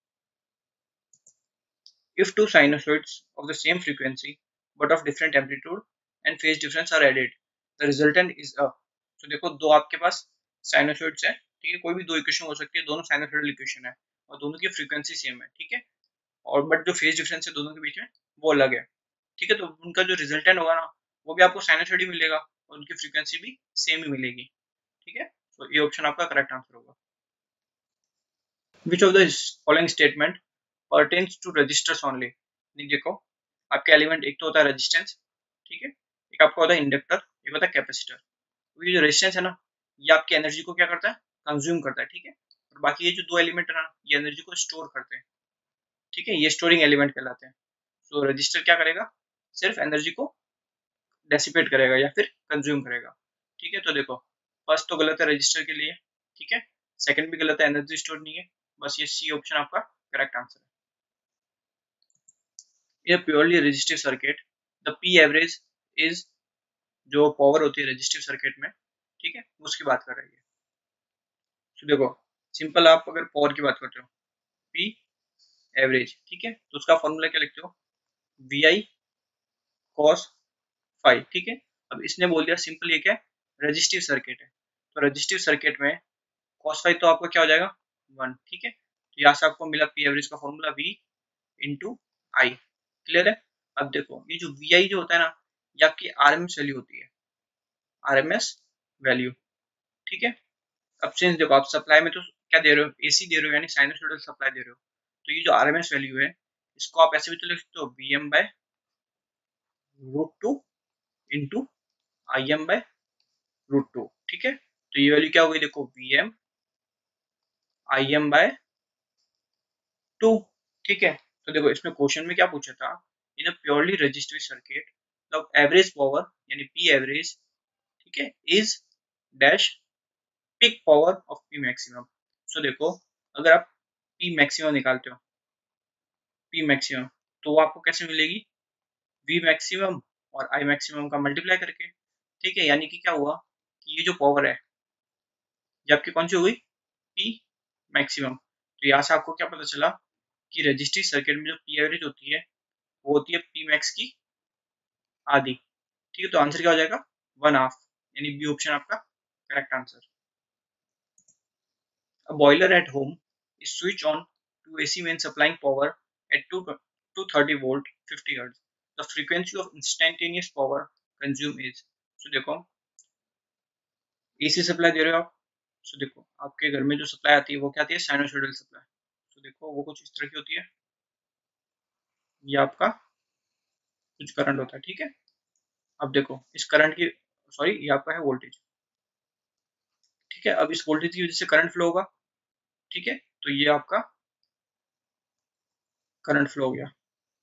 If two sinusoids of the same frequency but of different amplitude and phase difference are added, the resultant is a। तो देखो दो आपके पास साइनोसॉइड्स है, ठीक है, कोई भी दो इक्वेशन हो सकती है, दोनों साइनोसॉइडल इक्वेशन है और दोनों की फ्रीक्वेंसी सेम है, ठीक है। और बट जो फेज डिफरेंस है दोनों के बीच में वो अलग है, ठीक है। तो उनका जो रिजल्टेंट होगा ना वो भी आपको साइनोसॉइड ही मिलेगा और उनकी फ्रीक्वेंसी भी सेम ही मिलेगी, ठीक है। तो ये ऑप्शन आपका करेक्ट आंसर होगा। Which of the following statement pertains to resistors only. देखो आपके एलिमेंट एक तो होता है रेजिस्टेंस, ठीक है, एक आपका होता है इंडक्टर, एक होता है कैपेसिटर। ये जो रेजिस्टेंस है ना, ये आपकी एनर्जी को क्या करता है, कंज्यूम करता है, ठीक है, और बाकी ये जो दो एलिमेंट है ना, ये एनर्जी को स्टोर करते हैं, ठीक है, ये स्टोरिंग एलिमेंट कहलाते हैं। तो रजिस्टर क्या करेगा, सिर्फ एनर्जी को डेसिपेट करेगा या फिर कंज्यूम करेगा, ठीक है। तो देखो फर्स्ट तो गलत है रजिस्टर के लिए, ठीक है, सेकंड भी गलत है, एनर्जी स्टोर नहीं है, बस ये सी ऑप्शन आपका करेक्ट आंसर है। ये purely resistive circuit, the P average is, जो पावर होती है रजिस्टिव सर्किट में, ठीक है, उसकी बात कर रही है। तो देखो सिंपल, आप अगर पावर की बात करते हो, पी एवरेज, ठीक है, तो उसका फॉर्मूला क्या लिखते हो, वी आई कॉस फाइव, ठीक है। अब इसने बोल दिया सिंपल, ये क्या है, रजिस्टिव सर्किट है, तो रजिस्टिव सर्किट में कॉस फाइव तो आपका क्या हो जाएगा, वन, ठीक है। तो यहाँ से आपको मिला पी एवरेज का formula V into I, clear है। अब देखो ये जो वी आई जो होता है ना, ये आपकी आर एम एस वैल्यू होती है, आर एम एस वैल्यू, ठीक है। अब सिंस देखो आप सप्लाई में तो क्या दे रहे हो, एसी दे रहे हो, यानी साइनसोइडल सप्लाई दे रहे हो, तो ये जो आर एम एस वैल्यू है, इसको आप ऐसे भी तो लिख सकते हो, V M by root two into I M by root two, ठीक है। तो ये वैल्यू क्या हो गई, देखो V M I M by two, ठीक है। तो देखो इसमें क्वेश्चन में क्या पूछा था, in a purely resistive circuit the average power यानी पी एवरेज, ठीक है, is dash peak power of P maximum. So देखो अगर आप पी मैक्सिमम निकालते हो, पी मैक्सिमम, तो वो आपको कैसे मिलेगी, वी मैक्सिमम और आई मैक्सिमम का मल्टीप्लाई करके, ठीक है। यानी कि क्या हुआ कि ये जो पावर है, ये आपकी कौन सी हो गई, पी मैक्सिमम। तो यहाँ से आपको क्या पता चला कि रजिस्ट्री सर्किट में जो पी एवरेज होती है, वो होती है पी मैक्स की आधी, ठीक है। तो आंसर क्या हो जाएगा, वन हाफ, यानी बी ऑप्शन आपका correct answer. A boiler at home is switched on to AC when supplying power at 230 volt 50 Hz. The frequency of instantaneous power consumed is, so देखो AC सप्लाई दे रहे हो आप, सो देखो आपके घर में जो सप्लाई आती है वो क्या आती है, साइनोसॉइडल सप्लाई। तो देखो वो कुछ इस तरह की होती है, ये आपका कुछ करंट होता है, ठीक है। अब देखो इस करंट की, सॉरी ये आपका है वोल्टेज, ठीक है। अब इस वोल्टेज की वजह से करंट फ्लो होगा, ठीक है, तो ये आपका करंट फ्लो हो गया,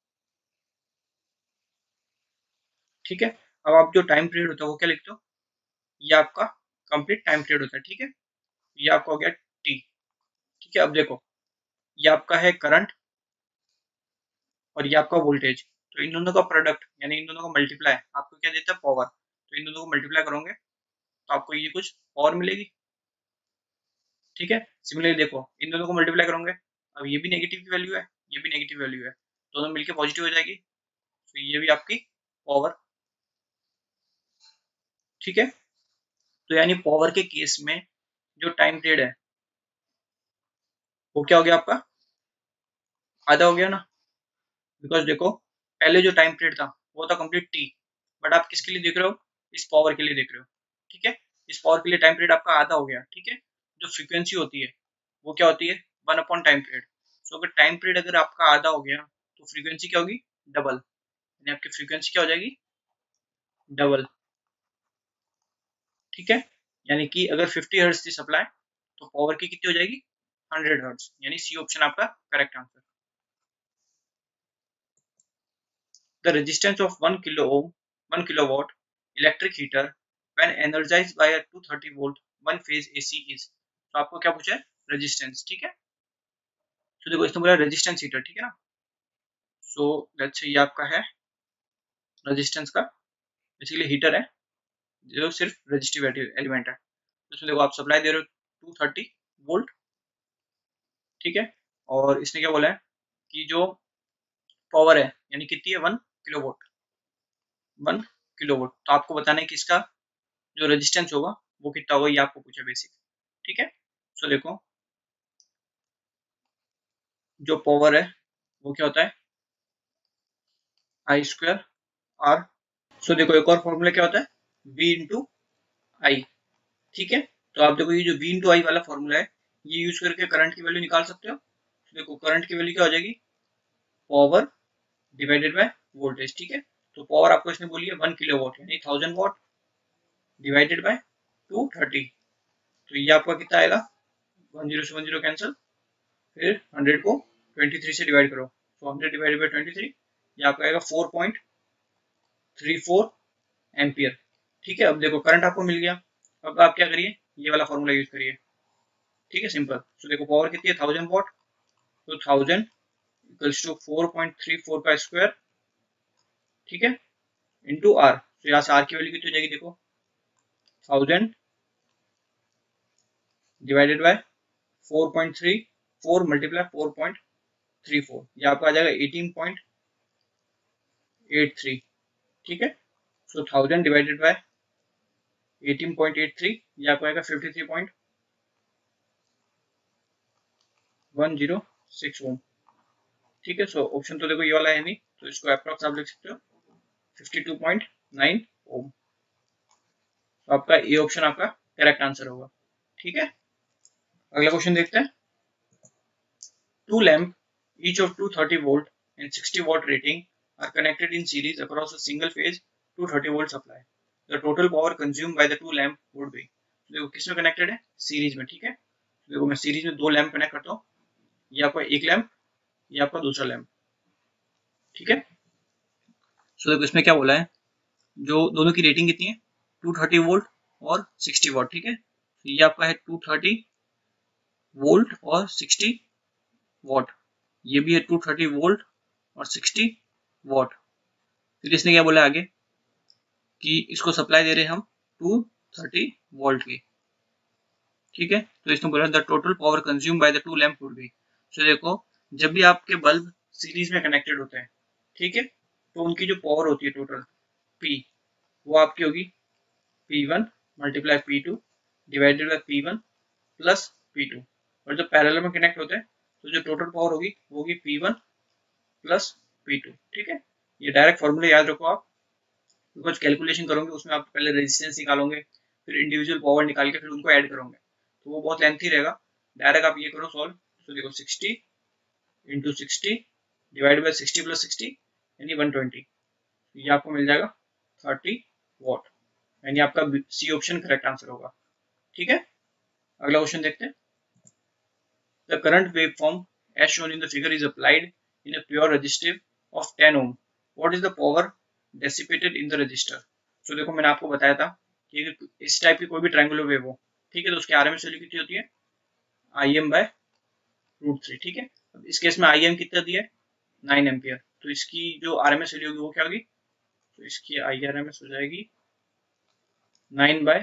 ठीक है। अब आप जो टाइम पीरियड होता है वो क्या लिखते हो, ये आपका कंप्लीट टाइम पीरियड होता है, ठीक है। ये आपका हो गया टी, ठीक है। अब देखो ये आपका है करंट और ये आपका वोल्टेज, तो इन दोनों का प्रोडक्ट यानी इन दोनों का मल्टीप्लाई आपको क्या देता है, पावर। तो इन दोनों को मल्टीप्लाई करोगे तो आपको ये कुछ पावर मिलेगी, ठीक है। सिमिलरली देखो इन दोनों को मल्टीप्लाई करोगे, अब ये भी नेगेटिव की वैल्यू है, ये भी नेगेटिव वैल्यू है, दोनों मिलकर पॉजिटिव हो जाएगी, तो ये भी आपकी पावर, ठीक है। तो यानी पावर के केस में जो टाइम पीरियड है वो क्या हो गया आपका, आधा हो गया ना, बिकॉज देखो पहले जो टाइम पीरियड था वो था कंप्लीट टी, बट आप किसके लिए देख रहे हो, इस पावर के लिए देख रहे हो, ठीक है। इस पावर के लिए टाइम पीरियड आपका आधा हो गया, ठीक है। जो फ्रीक्वेंसी होती है वो क्या होती है, one upon time period. So अगर टाइम पीरियड अगर आपका आधा हो गया तो फ्रीक्वेंसी क्या होगी, डबल, यानी आपकी फ्रीक्वेंसी क्या हो जाएगी, डबल, ठीक है। यानी कि अगर 50 हर्ट्ज थी सप्लाई, तो पावर की कितनी हो जाएगी, 100 हर्ट्ज, यानी सी ऑप्शन आपका correct answer. The resistance of 1 kilo ohm, 1 kilowatt electric heater when energized by a 230 volt one phase AC is, तो आपको क्या पूछा है, रेजिस्टेंस, ठीक है। तो देखो इसने बोला रेजिस्टेंस हीटर, ठीक है ना। सो लेट्स से ये आपका है रेजिस्टेंस का, बेसिकली हीटर है जो सिर्फ रेजिस्टिव एलिमेंट है। तो इसमें देखो आप सप्लाई दे रहे हो 230 वोल्ट, ठीक है, और इसने क्या बोला है कि जो पावर है यानी कितनी है, 1 किलोवाट, 1 किलोवाट, तो आपको बताना है कि इसका जो रेजिस्टेंस होगा वो कितना होगा, ये आपको पूछा बेसिक, ठीक है। सो देखो जो पावर है वो क्या होता है, आई स्क्वायर आर। सो देखो एक और फॉर्मूला क्या होता है, वी इंटू आई, ठीक है। तो आप देखो ये जो वी इंटू आई वाला फॉर्मूला है, ये यूज करके करंट की वैल्यू निकाल सकते हो। तो देखो करंट की वैल्यू क्या हो जाएगी, पावर डिवाइडेड बाय वोल्टेज, ठीक है। तो पावर आपको इसने बोली है 1 किलोवाट यानी 1000 वॉट डिवाइडेड बाय 230, तो ये आपका कितना आएगा, 10 से 10 कैंसिल, फिर 100 को 23 से डिवाइड करो, तो 100 डिवाइडेड बाय 23, ये आपका आएगा 4.34 एम्पियर, ठीक है। अब देखो करंट आपको मिल गया, अब आप क्या करिए, ये वाला फॉर्मूला यूज करिए, ठीक है, सिंपल। तो देखो पावर कितनी है 1000 वॉट, तो 1000 इक्वल्स टू 4.34 का स्क्वायर, ठीक है, इंटू आर। तो यहाँ से आर की वैल्यू कितनी हो जाएगी, देखो 1000 डिवाइडेड बाय 4.34 मल्टीप्लाई 4.34, ये आपका आ जाएगा 18.83, ठीक है। सो 1000 डिवाइडेड बाय 18.83, ये आपको आएगा 53.106 ओम, ठीक है। सो ऑप्शन तो देखो ये वाला है नहीं, तो इसको अप्रॉक्स आप लिख सकते हो 52.9 ओम, तो आपका ये ऑप्शन आपका करेक्ट आंसर होगा, ठीक है। अगला क्वेश्चन देखते हैं। Two lamp, each of 230 volt and 60 watt rating, are connected in series across a single phase 230 volt supply. The total power consumed by the two lamp would be. तो देखो किसमें connected है, सीरीज में, ठीक है। तो देखो मैं सीरीज में दो लैंप कनेक्ट करता हूँ, ये आपका एक लैंप, ये आपका दूसरा लैंप, ठीक है। सो देखो इसमें क्या बोला है, जो दोनों की रेटिंग कितनी है 230 वोल्ट और 60 वॉट, ठीक है। तो ये आपका है 230 वोल्ट और 60 वॉट, ये भी है 230 वोल्ट और 60 वॉट। फिर इसने क्या बोला आगे कि इसको सप्लाई दे रहे हैं हम 230 वोल्ट की, ठीक है। तो इसने बोला the total power consume by the two lamp would be. तो देखो जब भी आपके बल्ब सीरीज में कनेक्टेड होते हैं, ठीक है, तो उनकी जो पावर होती है टोटल P, वो आपकी होगी P1 multiply P2 divided by P1 plus P2, और जब पैरेलल में कनेक्ट होते हैं तो जो टोटल पावर होगी वो होगी P1 प्लस P2, ठीक है। ये डायरेक्ट फॉर्मूला याद रखो आप, कुछ कैलकुलेशन करोगे उसमें आप पहले रेजिस्टेंस निकालोगे, फिर इंडिविजुअल पावर निकाल के फिर उनको ऐड करोगे, तो वो बहुत लेंथी रहेगा। डायरेक्ट आप ये करो सॉल्व, तो देखो 60 इंटू 60 डिवाइड बाई 60 प्लस 60 यानी 120, ये आपको मिल जाएगा 30 वॉट, यानी आपका सी ऑप्शन करेक्ट आंसर होगा, ठीक है। अगला क्वेश्चन देखते हैं। The current wave form as shown in the figure is applied in a pure resistive of 10 ohm. What is the power dissipated in the resistor? So देखो मैंने आपको बताया था कि इस टाइप की कोई भी ट्रायंगुलर वेव हो, ठीक है, तो उसकी आरएमएस वैल्यू कितनी होती है Im बाय √3, ठीक है। अब इस केस में Im कितना दिया है 9 एम्पियर, तो इसकी जो आरएमएस वैल्यू होगी वो क्या होगी, तो इसकी IRMS हो जाएगी 9 बाय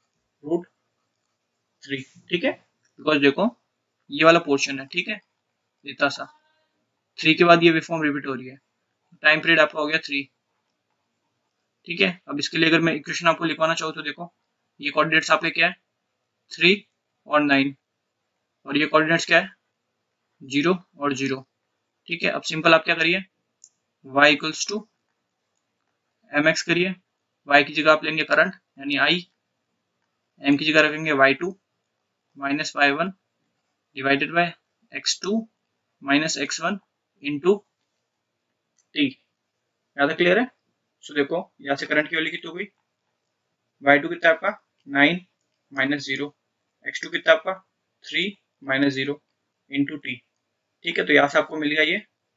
√3, ठीक है। बिकॉज देखो ये वाला पोर्शन है, ठीक है, इतना सा 3 के बाद ये वेवफॉर्म रिपीट हो रही है, टाइम पीरियड आपका हो गया 3, ठीक है। अब इसके लिए अगर मैं इक्वेशन आपको लिखवाना चाहूँ तो देखो ये कोऑर्डिनेट्स आपके क्या है 3 और 9, और ये कोऑर्डिनेट्स क्या है 0 और 0, ठीक है। अब सिंपल आप क्या करिए y इक्वल्स टू mx करिए, y की जगह आप लेंगे करंट यानी I, m की जगह रखेंगे y2 minus y1 divided by x2 minus x1 into t, ज़्यादा क्लियर है। सो देखो यहाँ से करंट की वैल्यू कितनी हो गई, y2 कितना है आपका 9 माइनस 0, x2 कितना आपका 3 माइनस 0 इंटू टी, ठीक है। तो यहाँ से आपको मिल गया ये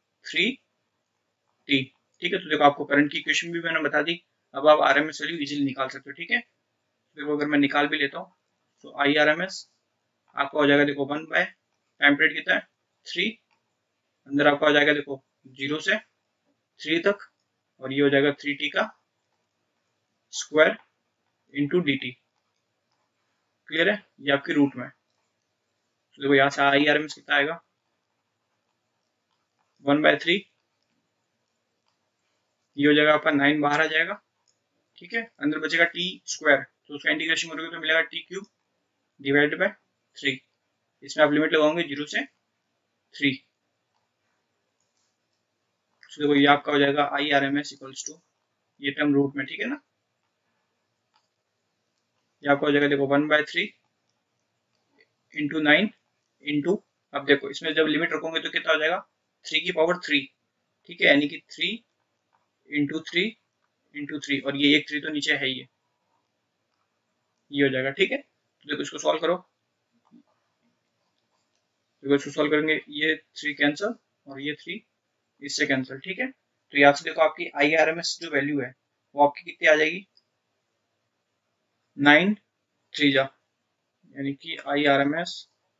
3t, ठीक है। तो देखो आपको करंट की इक्वेशन भी मैंने बता दी, अब आप आरएमएस वैल्यू इजीली निकाल सकते हो, ठीक है। देखो अगर मैं निकाल भी लेता हूँ तो IRMS आपका हो जाएगा देखो 1 बाय टाइम पीरियड कितना है 3, अंदर आपका हो जाएगा देखो 0 से 3 तक, और ये हो जाएगा 3t का स्क्वायर इंटू dt, क्लियर है, ये आपकी रूट में। तो देखो यहाँ से IRMS कितना आएगा 1/3, ये हो जाएगा आपका 9 बाहर आ जाएगा, ठीक है, अंदर बचेगा t स्क्वायर, तो उसका इंटीग्रेशन करोगे तो मिलेगा t क्यूब डिवाइडेड बाय 3, इसमें आप लिमिट लगाओगे 0 से 3, तो देखो ये आपका हो जाएगा IRMS इक्वल्स टू ये टर्म रूट में, ठीक है ना, ये आपका हो जाएगा देखो 1/3 इंटू 9 इंटू, अब देखो इसमें जब लिमिट रखोगे तो कितना हो जाएगा 3 की पावर 3, ठीक है, यानी कि 3 इंटू 3 इंटू 3, और ये एक 3 तो नीचे है ही, ये हो जाएगा, ठीक है। तो देखो इसको सॉल्व करो, देखो इसको सॉल्व करेंगे, ये 3 कैंसिल और ये 3 इससे कैंसिल, ठीक है। तो यहाँ से देखो आपकी IRMS जो वैल्यू है वो आपकी कितनी आ जाएगी 9 3 जा, यानी कि IRMS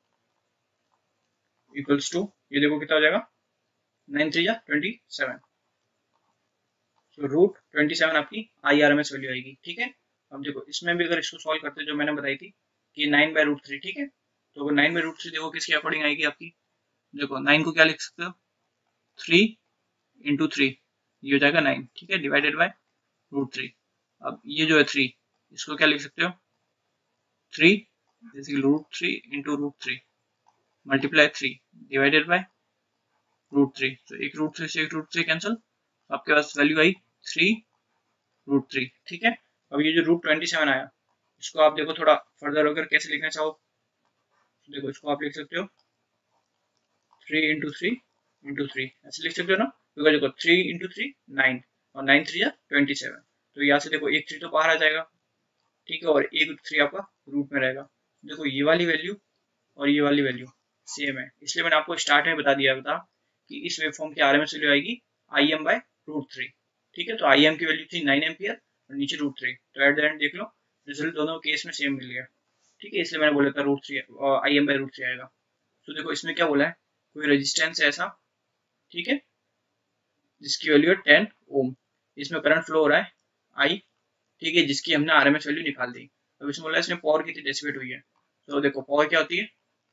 इक्वल्स टू, ये देखो कितना हो जाएगा 9 3 जा 27, तो रूट 27 आपकी IRMS वैल्यू आएगी, ठीक है। अब देखो इसमें भी अगर इसको सॉल्व करते जो मैंने बताई थी कि 9/√3, ठीक है, तो 9/√3 देखो किसके अकॉर्डिंग आएगी आपकी, देखो 9 को क्या लिख सकते हो 3 इंटू 3, ये हो जाएगा 9, ठीक है, डिवाइडेड बाय √3। अब ये जो है 3, इसको क्या लिख सकते हो 3 √3 इंटू √3 मल्टीप्लाई 3 डिवाइडेड बाय √3, तो एक √3 से एक √3 कैंसिल, आपके पास वैल्यू आई 3√3, ठीक है। अब ये जो √27 आया, इसको आप देखो थोड़ा फर्दर अगर कैसे लिखना चाहो, तो देखो इसको आप लिख सकते हो 3 इंटू 3 इंटू 3, ऐसे लिख सकते हो ना, क्योंकि देखो 3 इंटू 3 9 और 9 3 27, तो यहाँ से देखो एक 3 तो बाहर आ जाएगा, ठीक है, और एक 3 आपका रूट में रहेगा। देखो ये वाली वैल्यू और ये वाली वैल्यू सेम है, इसलिए मैंने आपको स्टार्ट में बता दिया था कि इस वेवफॉर्म की RMS वैल्यू आएगी Im/√3, ठीक है। तो Im की वैल्यू थी 9 एम्पियर और नीचे √3, तो एट द एंड देख लो रिजल्ट दोनों केस में सेम मिल गया, ठीक है, इसलिए मैंने बोला था √3 Im/√3 आएगा। तो देखो इसमें क्या बोला है, कोई रेजिस्टेंस है ऐसा, ठीक है, जिसकी वैल्यू है 10 ओम, इसमें करंट फ्लो हो रहा है I, ठीक है, जिसकी हमने RMS वैल्यू निकाल दी। अब इसमें बोला है इसमें पावर कितनी डिसिपेट हुई है, तो देखो पावर क्या होती है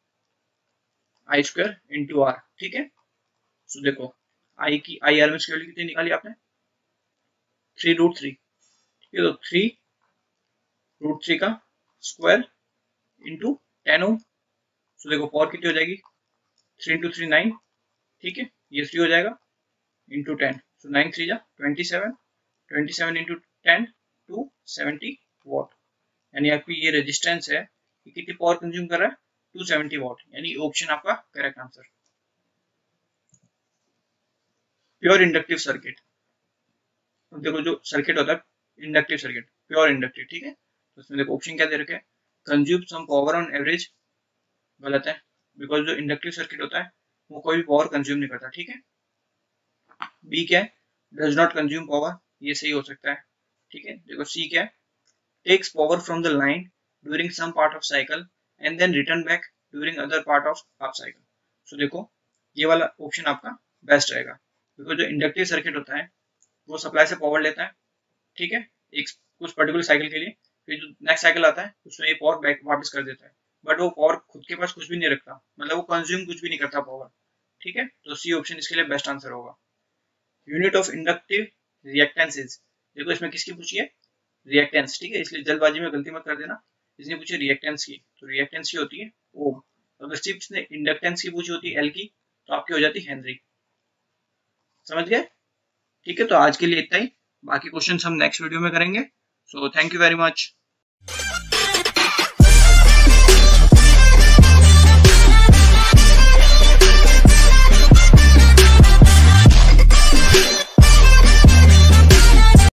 I² इंटू R, ठीक है। तो देखो IRMS की वैल्यू कितनी निकाली आपने 3√3, ठीक है, तो 3√3 का स्क्वायर इंटू 10 ओम, तो देखो पावर कितनी हो जाएगी 3 इंटू 3 9, ठीक है, ये 3 हो जाएगा इंटू 10, तो 9 3 जा 27, 27 इंटू 10 270 वॉट, यानी आपकी ये रेजिस्टेंस है ये कितनी पावर कंज्यूम कर रहा है 270 वॉट, यानी ऑप्शन आपका correct answer. Pure inductive circuit, देखो जो सर्किट होता है इंडक्टिव सर्किट, प्योर इंडक्टिव, ठीक है, तो इसमें देखो ऑप्शन क्या दे रखे हैं, consume some power on average, गलत है, बिकॉज जो इंडक्टिव सर्किट होता है वो कोई भी पावर कंज्यूम नहीं करता, ठीक है। बी क्या है, डज नॉट कंज्यूम पावर, ये सही हो सकता है, ठीक है। देखो सी क्या है, takes power from the line during some part of cycle and then return back during other part of half cycle. So देखो ये वाला ऑप्शन आपका बेस्ट रहेगा, बिकॉज जो इंडक्टिव सर्किट होता है वो सप्लाई से पावर लेता है, ठीक है, एक कुछ पर्टिकुलर साइकिल के लिए, फिर जो नेक्स्ट साइकिल आता है उसमें ये पावर बैक वापस कर देता है, बट वो पावर खुद के पास कुछ भी नहीं रखता, मतलब वो कंज्यूम कुछ भी नहीं करता पावर, ठीक है। तो सी ऑप्शन इसके लिए बेस्ट आंसर होगा। Unit of inductive reactance is, देखो इसमें किसकी पूछी है रिएक्टेंस, ठीक है, इसलिए जल्दबाजी में गलती मत कर देना, इसने पूछी रिएक्टेंस की, तो रिएक्टेंस की होती है ओम, अगर सिर्फ इसने इंडक्टेंस की पूछी होती एल की तो आपकी हो जाती हेनरी, समझ गए, ठीक है। तो आज के लिए इतना ही, बाकी क्वेश्चन हम नेक्स्ट वीडियो में करेंगे, so thank you very much.